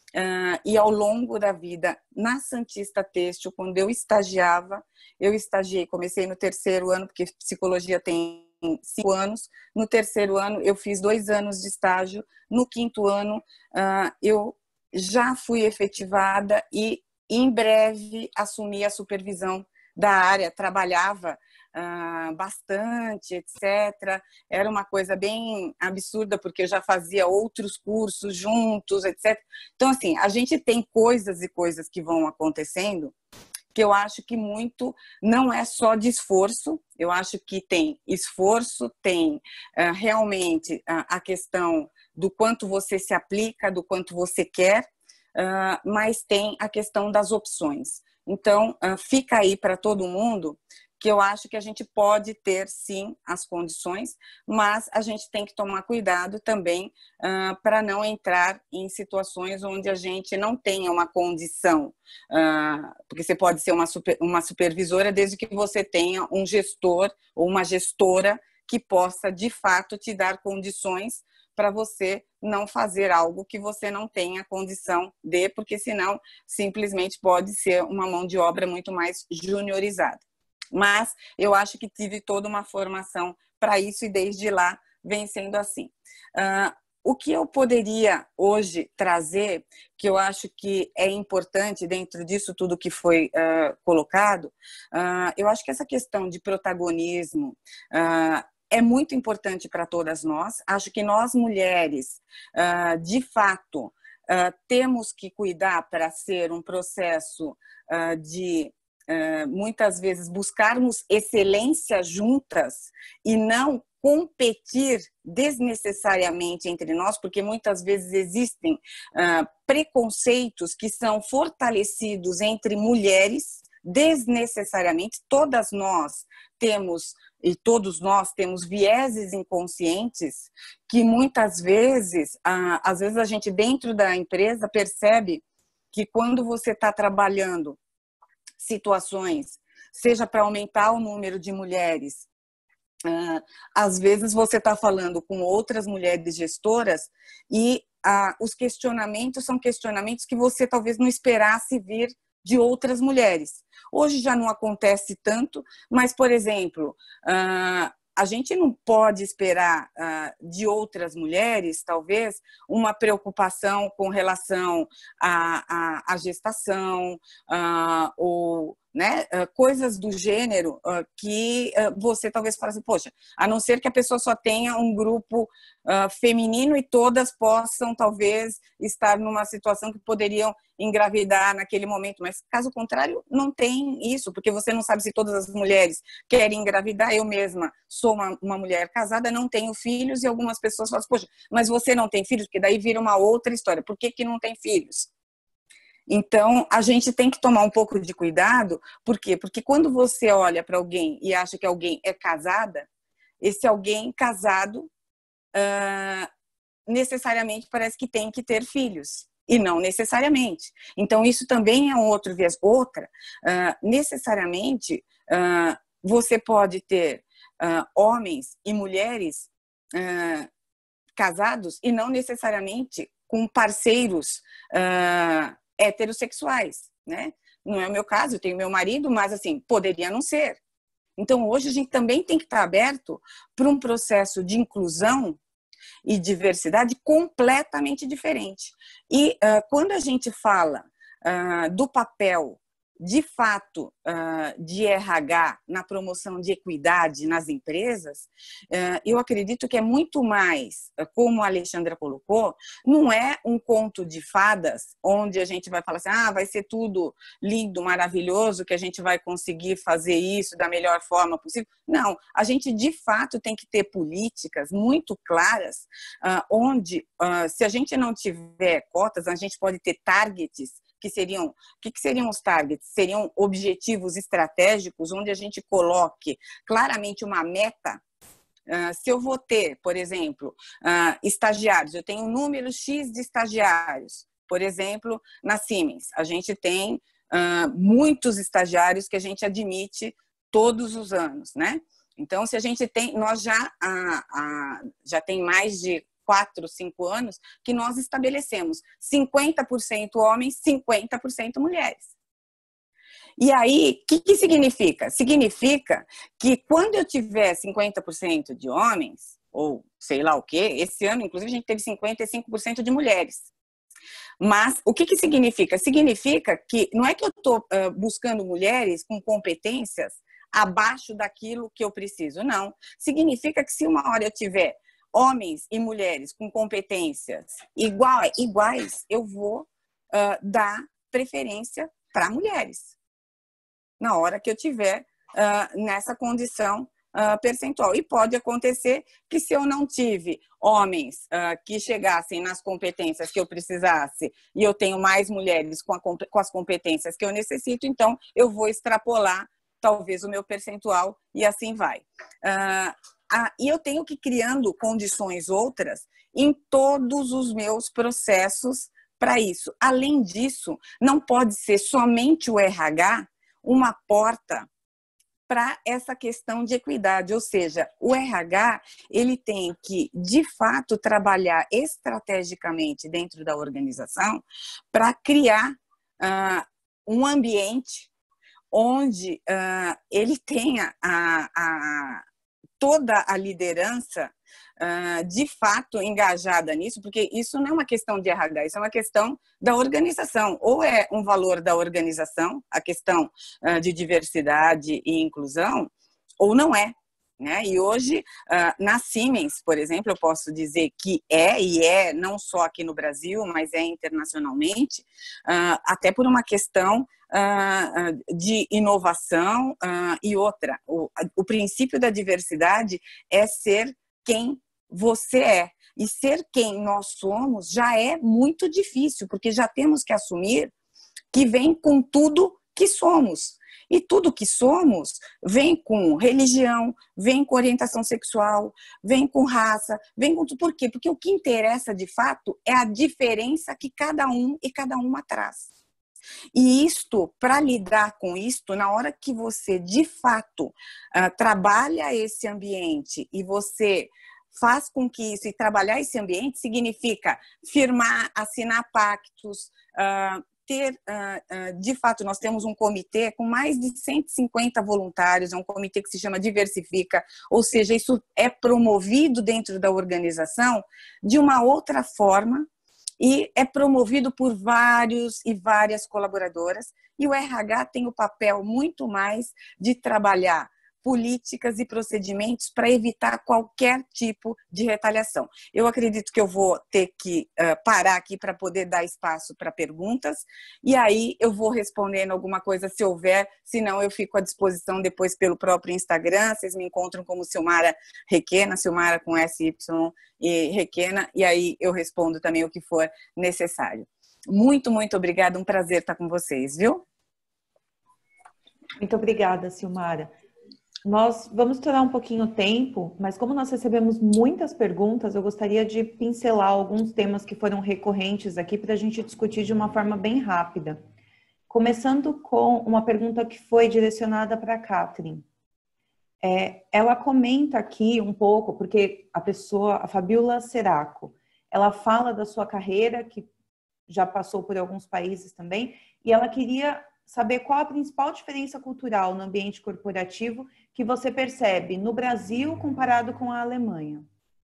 Speaker 6: uh, e ao longo da vida, na Santista Têxtil, quando eu estagiava, eu estagiei, comecei no terceiro ano, porque psicologia tem cinco anos, no terceiro ano eu fiz dois anos de estágio, no quinto ano uh, eu já fui efetivada e em breve assumi a supervisão da área, trabalhava uh, bastante, etcétera. Era uma coisa bem absurda, porque eu já fazia outros cursos juntos, etcétera. Então, assim, a gente tem coisas e coisas que vão acontecendo que eu acho que muito não é só de esforço, eu acho que tem esforço, tem uh, realmente uh, a questão do quanto você se aplica, do quanto você quer, uh, mas tem a questão das opções. Então, uh, fica aí para todo mundo que eu acho que a gente pode ter, sim, as condições, mas a gente tem que tomar cuidado também uh, para não entrar em situações onde a gente não tenha uma condição, uh, porque você pode ser uma, super, uma supervisora desde que você tenha um gestor ou uma gestora que possa, de fato, te dar condições para você não fazer algo que você não tenha condição de, porque senão simplesmente pode ser uma mão de obra muito mais juniorizada. Mas eu acho que tive toda uma formação para isso e desde lá vem sendo assim. Uh, o que eu poderia hoje trazer, que eu acho que é importante dentro disso tudo que foi uh, colocado, uh, eu acho que essa questão de protagonismo uh, é muito importante para todas nós. Acho que nós mulheres, uh, de fato, uh, temos que cuidar para ser um processo uh, de Uh, muitas vezes buscarmos excelência juntas e não competir desnecessariamente entre nós, porque muitas vezes existem uh, preconceitos que são fortalecidos entre mulheres desnecessariamente. Todas nós temos, e todos nós temos vieses inconscientes que muitas vezes, uh, às vezes a gente dentro da empresa percebe que quando você está trabalhando situações, seja para aumentar o número de mulheres, uh, às vezes você está falando com outras mulheres gestoras e uh, os questionamentos são questionamentos que você talvez não esperasse vir de outras mulheres. Hoje já não acontece tanto, mas, por exemplo, uh, a gente não pode esperar uh, de outras mulheres, talvez, uma preocupação com relação à, à, à gestação, uh, ou né, uh, coisas do gênero uh, que uh, você talvez fale assim, poxa, a não ser que a pessoa só tenha um grupo uh, feminino e todas possam, talvez, estar numa situação que poderiam engravidar naquele momento, mas caso contrário, não tem isso, porque você não sabe se todas as mulheres querem engravidar. Eu mesma sou uma, uma mulher casada, não tenho filhos, e algumas pessoas falam assim, poxa, mas você não tem filhos? Porque daí vira uma outra história, por que que não tem filhos? Então, a gente tem que tomar um pouco de cuidado, por quê? Porque quando você olha para alguém e acha que alguém é casada, esse alguém casado uh, necessariamente parece que tem que ter filhos. E não necessariamente. Então, isso também é um outro viés. Outra, uh, necessariamente, uh, você pode ter uh, homens e mulheres uh, casados e não necessariamente com parceiros uh, heterossexuais, né? Não é o meu caso, eu tenho meu marido, mas, assim, poderia não ser. Então, hoje a gente também tem que estar aberto para um processo de inclusão e diversidade completamente diferente. E uh, quando a gente fala uh, do papel, de fato, uh, de R H na promoção de equidade nas empresas, uh, eu acredito que é muito mais, uh, como a Alexandra colocou, não é um conto de fadas, onde a gente vai falar assim, ah, vai ser tudo lindo, maravilhoso, que a gente vai conseguir fazer isso da melhor forma possível. Não, a gente de fato tem que ter políticas muito claras, uh, onde, uh, se a gente não tiver cotas, a gente pode ter targets, que seriam, o que, que seriam os targets? Seriam objetivos estratégicos, onde a gente coloque claramente uma meta. Uh, se eu vou ter, por exemplo, uh, estagiários, eu tenho um número X de estagiários, Por exemplo, na Siemens, a gente tem uh, muitos estagiários que a gente admite todos os anos, né? Então, se a gente tem, nós já, ah, ah, já tem mais de quatro, cinco anos que nós estabelecemos cinquenta por cento homens, cinquenta por cento mulheres. E aí, o que, que significa? Significa que quando eu tiver cinquenta por cento de homens, ou sei lá o quê, esse ano, inclusive, a gente teve cinquenta e cinco por cento de mulheres. Mas o que, que significa? Significa que não é que eu estou uh, buscando mulheres com competências abaixo daquilo que eu preciso, não. Significa que se uma hora eu tiver homens e mulheres com competências igual, iguais, eu vou uh, dar preferência para mulheres, na hora que eu tiver uh, nessa condição uh, percentual. E pode acontecer que se eu não tive homens uh, que chegassem nas competências que eu precisasse e eu tenho mais mulheres com, a, com as competências que eu necessito, então eu vou extrapolar talvez o meu percentual e assim vai. Uh, ah, e eu tenho que ir criando condições outras em todos os meus processos para isso. Além disso, não pode ser somente o R H uma porta para essa questão de equidade, ou seja, o R H ele tem que, de fato, trabalhar estrategicamente dentro da organização para criar uh, um ambiente onde uh, ele tenha a, a, toda a liderança uh, de fato engajada nisso, porque isso não é uma questão de R H, isso é uma questão da organização. Ou é um valor da organização, a questão uh, de diversidade e inclusão, ou não é. Né? E hoje, uh, na Siemens, por exemplo, eu posso dizer que é, e é não só aqui no Brasil, mas é internacionalmente, uh, até por uma questão uh, de inovação uh, e outra. O, o princípio da diversidade é ser quem você é. E ser quem nós somos já é muito difícil, porque já temos que assumir que vem com tudo que somos. E tudo que somos vem com religião, vem com orientação sexual, vem com raça, vem com tudo. Por quê? Porque o que interessa de fato é a diferença que cada um e cada uma traz. E isto, para lidar com isto, na hora que você de fato uh, trabalha esse ambiente e você faz com que isso, e trabalhar esse ambiente significa firmar, assinar pactos, uh, ter, de fato, nós temos um comitê com mais de cento e cinquenta voluntários, é um comitê que se chama Diversifica, ou seja, isso é promovido dentro da organização de uma outra forma e é promovido por vários e várias colaboradoras, e o R H tem o papel muito mais de trabalhar políticas e procedimentos para evitar qualquer tipo de retaliação. Eu acredito que eu vou ter que uh, parar aqui para poder dar espaço para perguntas, e aí eu vou respondendo alguma coisa se houver, senão eu fico à disposição depois pelo próprio Instagram, vocês me encontram como Silmara Requena, Silmara com S Y e Requena, e aí eu respondo também o que for necessário. Muito, muito obrigada, um prazer estar com vocês, viu?
Speaker 2: Muito obrigada, Silmara. Nós vamos estourar um pouquinho o tempo, mas como nós recebemos muitas perguntas, eu gostaria de pincelar alguns temas que foram recorrentes aqui para a gente discutir de uma forma bem rápida. Começando com uma pergunta que foi direcionada para a Catherine. É, ela comenta aqui um pouco, porque a pessoa, a Fabiola Seraco, ela fala da sua carreira, que já passou por alguns países também, e ela queria saber qual a principal diferença cultural no ambiente corporativo que você percebe no Brasil comparado com a Alemanha.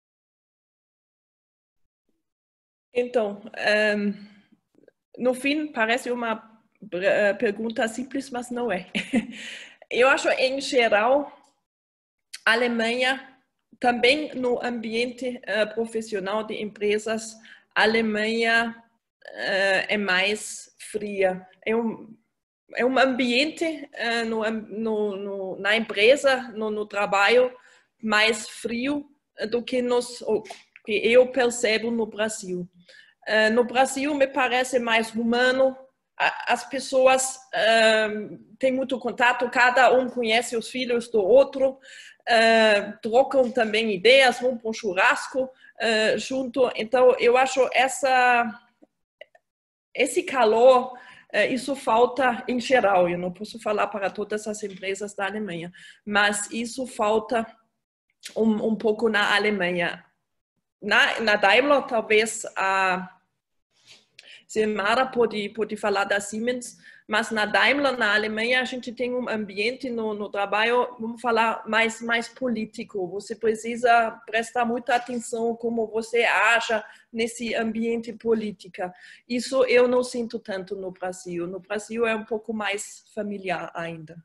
Speaker 5: Então, um, no fim, parece uma pergunta simples, mas não é. Eu acho, em geral, a Alemanha, também no ambiente uh, profissional de empresas, a Alemanha uh, é mais fria. É um, É um ambiente uh, no, no, no, na empresa, no, no trabalho, mais frio do que, nos, que eu percebo no Brasil. Uh, no Brasil, me parece mais humano. As pessoas uh, têm muito contato, cada um conhece os filhos do outro, uh, trocam também ideias, vão para um churrasco uh, junto. Então, eu acho essa... esse calor, isso falta em geral. Eu não posso falar para todas as empresas da Alemanha, mas isso falta um, um pouco na Alemanha. Na, na Daimler, talvez a Silmara pode, pode falar da Siemens, mas na Daimler, na Alemanha, a gente tem um ambiente no, no trabalho, vamos falar, mais, mais político. Você precisa prestar muita atenção como você acha nesse ambiente político. Isso eu não sinto tanto no Brasil. No Brasil é um pouco mais familiar ainda.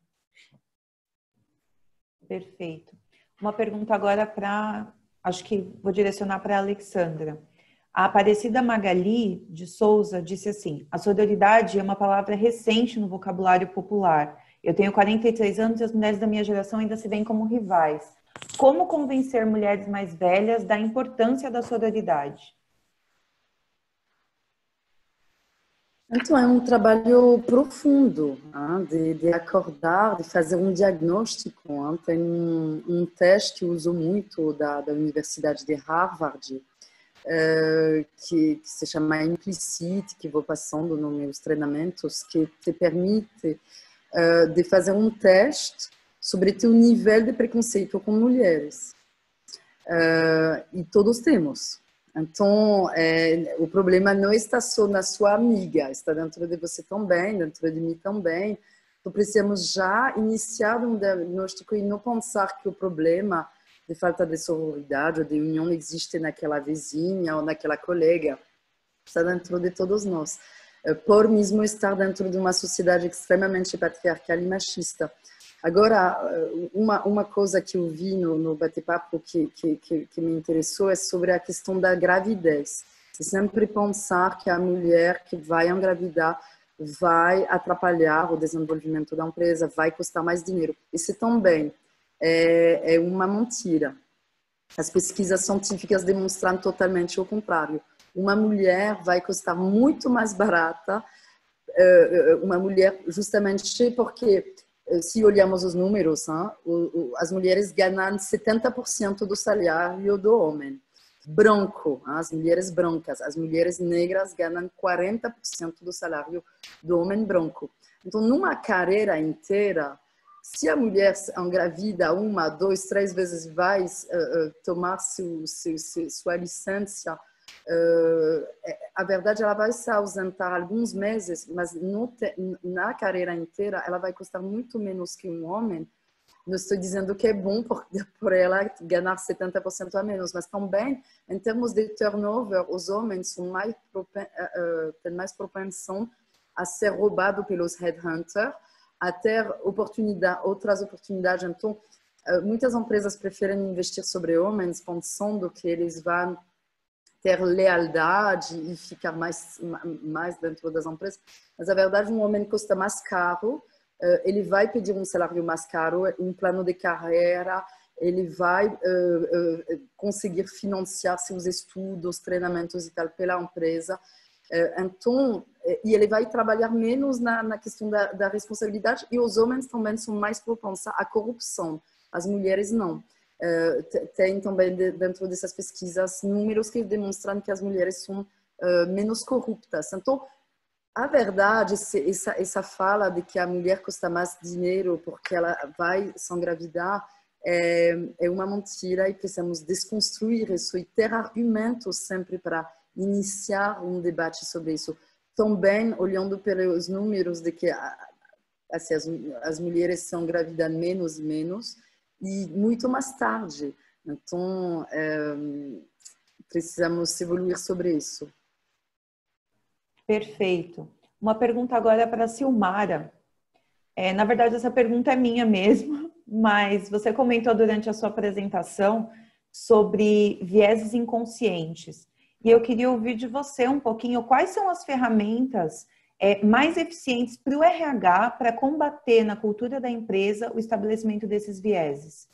Speaker 2: Perfeito. Uma pergunta agora para, acho que vou direcionar para a Alexandra. A Aparecida Magali de Souza disse assim: a sororidade é uma palavra recente no vocabulário popular. Eu tenho quarenta e três anos e as mulheres da minha geração ainda se veem como rivais. Como convencer mulheres mais velhas da importância da sororidade?
Speaker 3: Então, é um trabalho profundo, hein, de, de acordar, de fazer um diagnóstico. Hein. Tem um, um teste que eu uso muito da, da Universidade de Harvard, Uh, que, que se chama Implicit, que vou passando nos meus treinamentos, que te permite uh, de fazer um teste sobre teu nível de preconceito com mulheres. Uh, e todos temos. Então, é, o problema não está só na sua amiga, está dentro de você também, dentro de mim também. Então, precisamos já iniciar um diagnóstico e não pensar que o problema de falta de sororidade ou de união existe naquela vizinha ou naquela colega. Está dentro de todos nós. Por mesmo estar dentro de uma sociedade extremamente patriarcal e machista. Agora, uma, uma coisa que eu vi no, no bate-papo que, que, que, que me interessou é sobre a questão da gravidez. E sempre pensar que a mulher que vai engravidar vai atrapalhar o desenvolvimento da empresa, vai custar mais dinheiro. Isso também É, é uma mentira. As pesquisas científicas demonstram totalmente o contrário. Uma mulher vai custar muito mais barata, uma mulher justamente porque, se olharmos os números, hein, as mulheres ganham setenta por cento do salário do homem. Branco, as mulheres brancas, as mulheres negras ganham quarenta por cento do salário do homem branco. Então, numa carreira inteira, se a mulher engravida uma, dois, três vezes vai uh, tomar seu, seu, seu, sua licença, uh, a verdade ela vai se ausentar alguns meses, mas te, na carreira inteira ela vai custar muito menos que um homem. Não estou dizendo que é bom por, por ela ganhar setenta por cento a menos, mas também, em termos de turnover, os homens são mais, propen, uh, têm mais propensão a ser roubados pelos headhunters, a ter oportunidade, outras oportunidades. Então, muitas empresas preferem investir sobre homens pensando que eles vão ter lealdade e ficar mais, mais dentro das empresas. Mas, a verdade, um homem custa mais caro, ele vai pedir um salário mais caro, um plano de carreira, ele vai uh, uh, conseguir financiar seus estudos, treinamentos e tal pela empresa. Então, e ele vai trabalhar menos na, na questão da, da responsabilidade, e os homens também são mais propensos à corrupção, as mulheres não. Tem também dentro dessas pesquisas números que demonstram que as mulheres são menos corruptas. Então, a verdade, essa, essa fala de que a mulher custa mais dinheiro porque ela vai se engravidar, é, é uma mentira, e precisamos desconstruir isso e ter argumentos sempre para iniciar um debate sobre isso. Também olhando pelos números de que assim, as, as mulheres são engravidadas menos e menos e muito mais tarde. Então, é, precisamos evoluir sobre isso.
Speaker 2: Perfeito. Uma pergunta agora para a Silmara. É, na verdade, essa pergunta é minha mesmo, mas você comentou durante a sua apresentação sobre vieses inconscientes. E eu queria ouvir de você um pouquinho quais são as ferramentas é, mais eficientes para o R H para combater na cultura da empresa o estabelecimento desses vieses.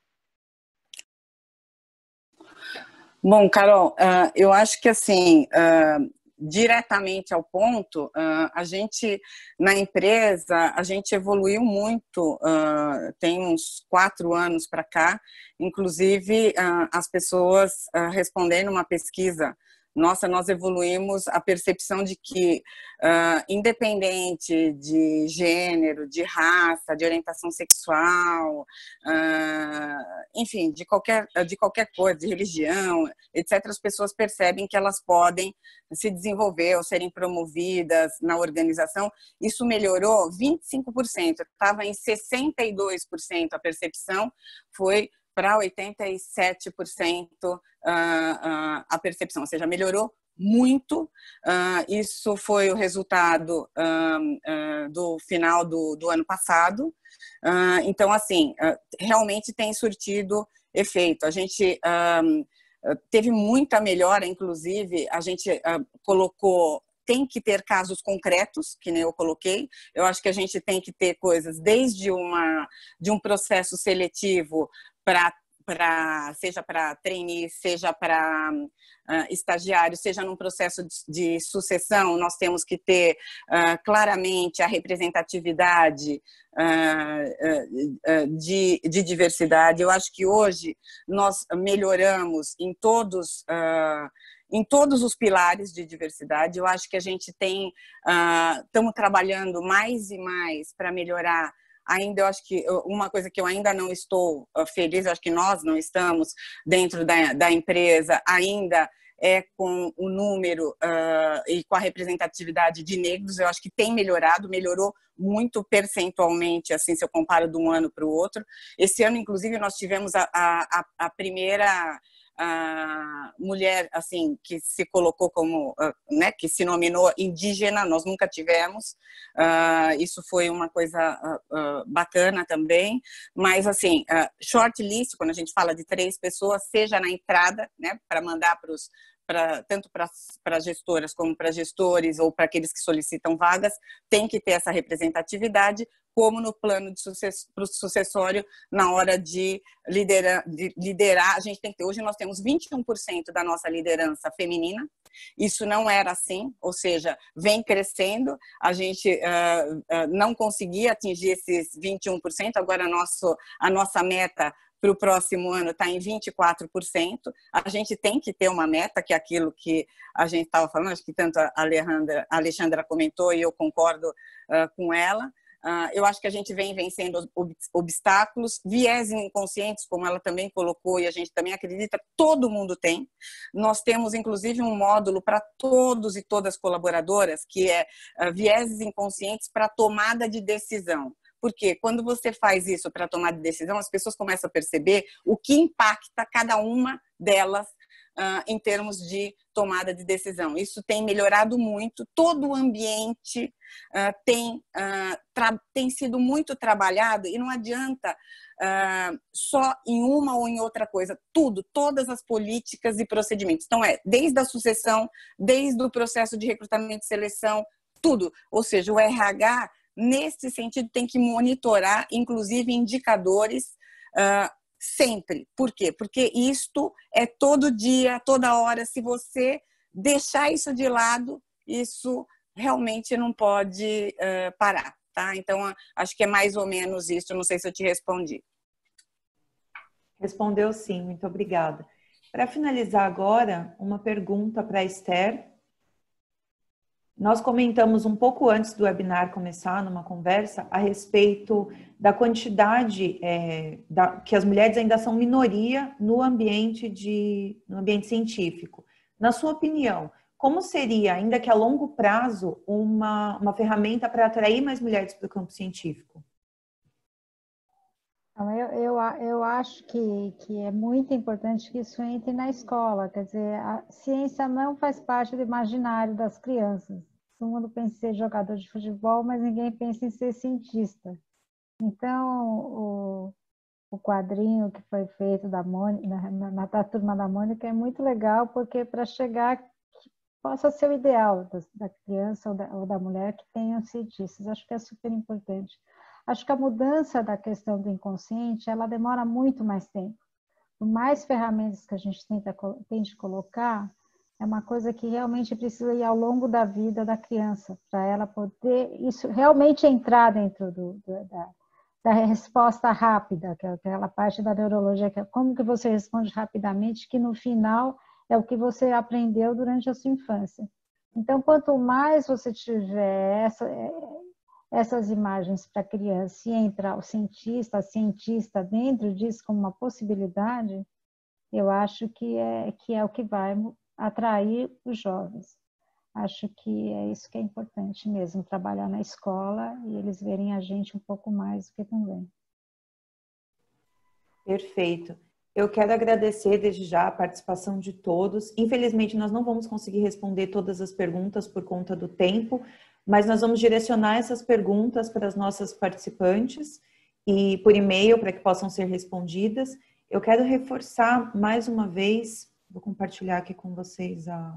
Speaker 6: Bom, Carol, uh, eu acho que assim, uh, diretamente ao ponto, uh, a gente, na empresa, a gente evoluiu muito, uh, tem uns quatro anos para cá, inclusive uh, as pessoas uh, respondendo uma pesquisa nossa, nós evoluímos a percepção de que, uh, independente de gênero, de raça, de orientação sexual, uh, enfim, de qualquer, de qualquer coisa, de religião, etcétera, as pessoas percebem que elas podem se desenvolver ou serem promovidas na organização. Isso melhorou vinte e cinco por cento, estava em sessenta e dois por cento a percepção, foi para oitenta e sete por cento a percepção, ou seja, melhorou muito. Isso foi o resultado do final do, do ano passado. Então, assim, realmente tem surtido efeito. A gente teve muita melhora, inclusive, a gente colocou, tem que ter casos concretos, que nem eu coloquei. Eu acho que a gente tem que ter coisas desde uma, de um processo seletivo para Pra, seja para trainee, seja para uh, estagiário, seja num processo de, de sucessão, nós temos que ter uh, claramente a representatividade uh, uh, de, de diversidade. Eu acho que hoje nós melhoramos em todos, uh, em todos os pilares de diversidade. Eu acho que a gente tem, estamos uh, trabalhando mais e mais para melhorar. Ainda, eu acho que uma coisa que eu ainda não estou feliz, eu acho que nós não estamos dentro da, da empresa, ainda é com o número uh, e com a representatividade de negros. Eu acho que tem melhorado, melhorou muito percentualmente, assim, se eu comparo de um ano para o outro. Esse ano, inclusive, nós tivemos a, a, a primeira... a mulher, assim, que se colocou como, né, que se nominou indígena, nós nunca tivemos. Uh, isso foi uma coisa uh, uh, bacana também, mas, assim, uh, shortlist, quando a gente fala de três pessoas, seja na entrada, né, para mandar para os Pra, tanto para as gestoras como para gestores ou para aqueles que solicitam vagas, tem que ter essa representatividade, como no plano de sucess, pro sucessório, na hora de liderar, de liderar, a gente tem que ter, hoje nós temos vinte e um por cento da nossa liderança feminina, isso não era assim, ou seja, vem crescendo, a gente uh, uh, não conseguia atingir esses vinte e um por cento, agora nosso, a nossa meta para o próximo ano está em vinte e quatro por cento. A gente tem que ter uma meta, que é aquilo que a gente estava falando, acho que tanto a Alejandra, a Alexandra comentou e eu concordo uh, com ela. Uh, eu acho que a gente vem vencendo obstáculos, viés inconscientes, como ela também colocou, e a gente também acredita, todo mundo tem. Nós temos, inclusive, um módulo para todos e todas colaboradoras, que é uh, viés inconscientes para tomada de decisão. Porque quando você faz isso para tomar de decisão, as pessoas começam a perceber o que impacta cada uma delas uh, em termos de tomada de decisão. Isso tem melhorado muito, todo o ambiente uh, tem, uh, tem sido muito trabalhado e não adianta uh, só em uma ou em outra coisa, tudo, todas as políticas e procedimentos. Então, é desde a sucessão, desde o processo de recrutamento e seleção, tudo. Ou seja, o R H... nesse sentido, tem que monitorar, inclusive, indicadores uh, sempre. Por quê? Porque isto é todo dia, toda hora. Se você deixar isso de lado, isso realmente não pode uh, parar, tá? Então, acho que é mais ou menos isso. Não sei se eu te respondi.
Speaker 2: Respondeu sim, muito obrigada. Para finalizar agora, uma pergunta para a Esther. Nós comentamos um pouco antes do webinar começar, numa conversa, a respeito da quantidade é, da, que as mulheres ainda são minoria no ambiente, de, no ambiente científico. Na sua opinião, como seria, ainda que a longo prazo, uma, uma ferramenta para atrair mais mulheres para o campo científico?
Speaker 4: Eu, eu, eu acho que, que é muito importante que isso entre na escola, quer dizer, a ciência não faz parte do imaginário das crianças. Todo mundo pensa em ser jogador de futebol, mas ninguém pensa em ser cientista. Então, o, o quadrinho que foi feito da Mônica, na, na, na turma da Mônica é muito legal, porque para chegar que possa ser o ideal da, da criança ou da, ou da mulher que tenham cientistas. Acho que é super importante. Acho que a mudança da questão do inconsciente, ela demora muito mais tempo. Por mais ferramentas que a gente tenta, tente colocar, é uma coisa que realmente precisa ir ao longo da vida da criança, para ela poder isso realmente entrar dentro do, do, da, da resposta rápida, que é aquela parte da neurologia, que é como que você responde rapidamente, que no final é o que você aprendeu durante a sua infância. Então, quanto mais você tiver essa, essas imagens para a criança e entrar o cientista, a cientista dentro disso como uma possibilidade, eu acho que é, que é o que vai atrair os jovens. Acho que é isso que é importante mesmo, trabalhar na escola e eles verem a gente um pouco mais do que também.
Speaker 2: Perfeito. Eu quero agradecer desde já a participação de todos. Infelizmente, nós não vamos conseguir responder todas as perguntas por conta do tempo, mas nós vamos direcionar essas perguntas para as nossas participantes e por e-mail para que possam ser respondidas. Eu quero reforçar mais uma vez, vou compartilhar aqui com vocês a,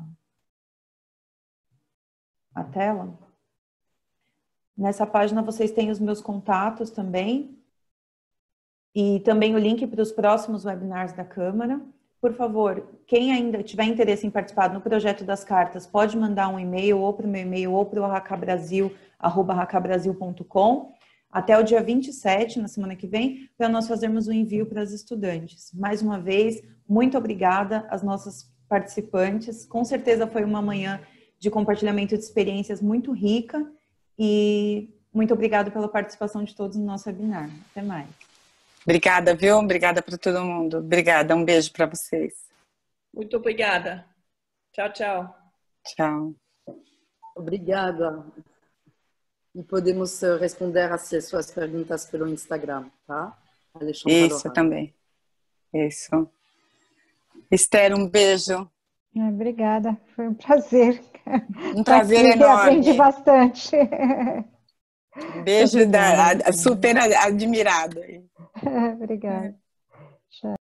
Speaker 2: a tela. Nessa página vocês têm os meus contatos também. E também o link para os próximos webinars da Câmara. Por favor, quem ainda tiver interesse em participar no projeto das cartas, pode mandar um e-mail ou para o meu e-mail ou para o racabrasil, arroba racabrasil ponto com, até o dia vinte e sete, na semana que vem, para nós fazermos o envio para as estudantes. Mais uma vez, muito obrigada às nossas participantes. Com certeza foi uma manhã de compartilhamento de experiências muito rica e muito obrigada pela participação de todos no nosso webinar. Até mais.
Speaker 6: Obrigada, viu? Obrigada para todo mundo. Obrigada, um beijo para vocês.
Speaker 5: Muito obrigada. Tchau, tchau.
Speaker 6: Tchau.
Speaker 3: Obrigada. E podemos responder às suas perguntas pelo Instagram, tá? Alexandra
Speaker 6: Isso,
Speaker 3: Lorraine.
Speaker 6: também. Isso. Esther, um beijo.
Speaker 4: Obrigada, foi um prazer.
Speaker 6: Um prazer enorme.
Speaker 4: Aprendi bastante.
Speaker 6: Um beijo da, super admirada.
Speaker 4: Obrigada. Tchau.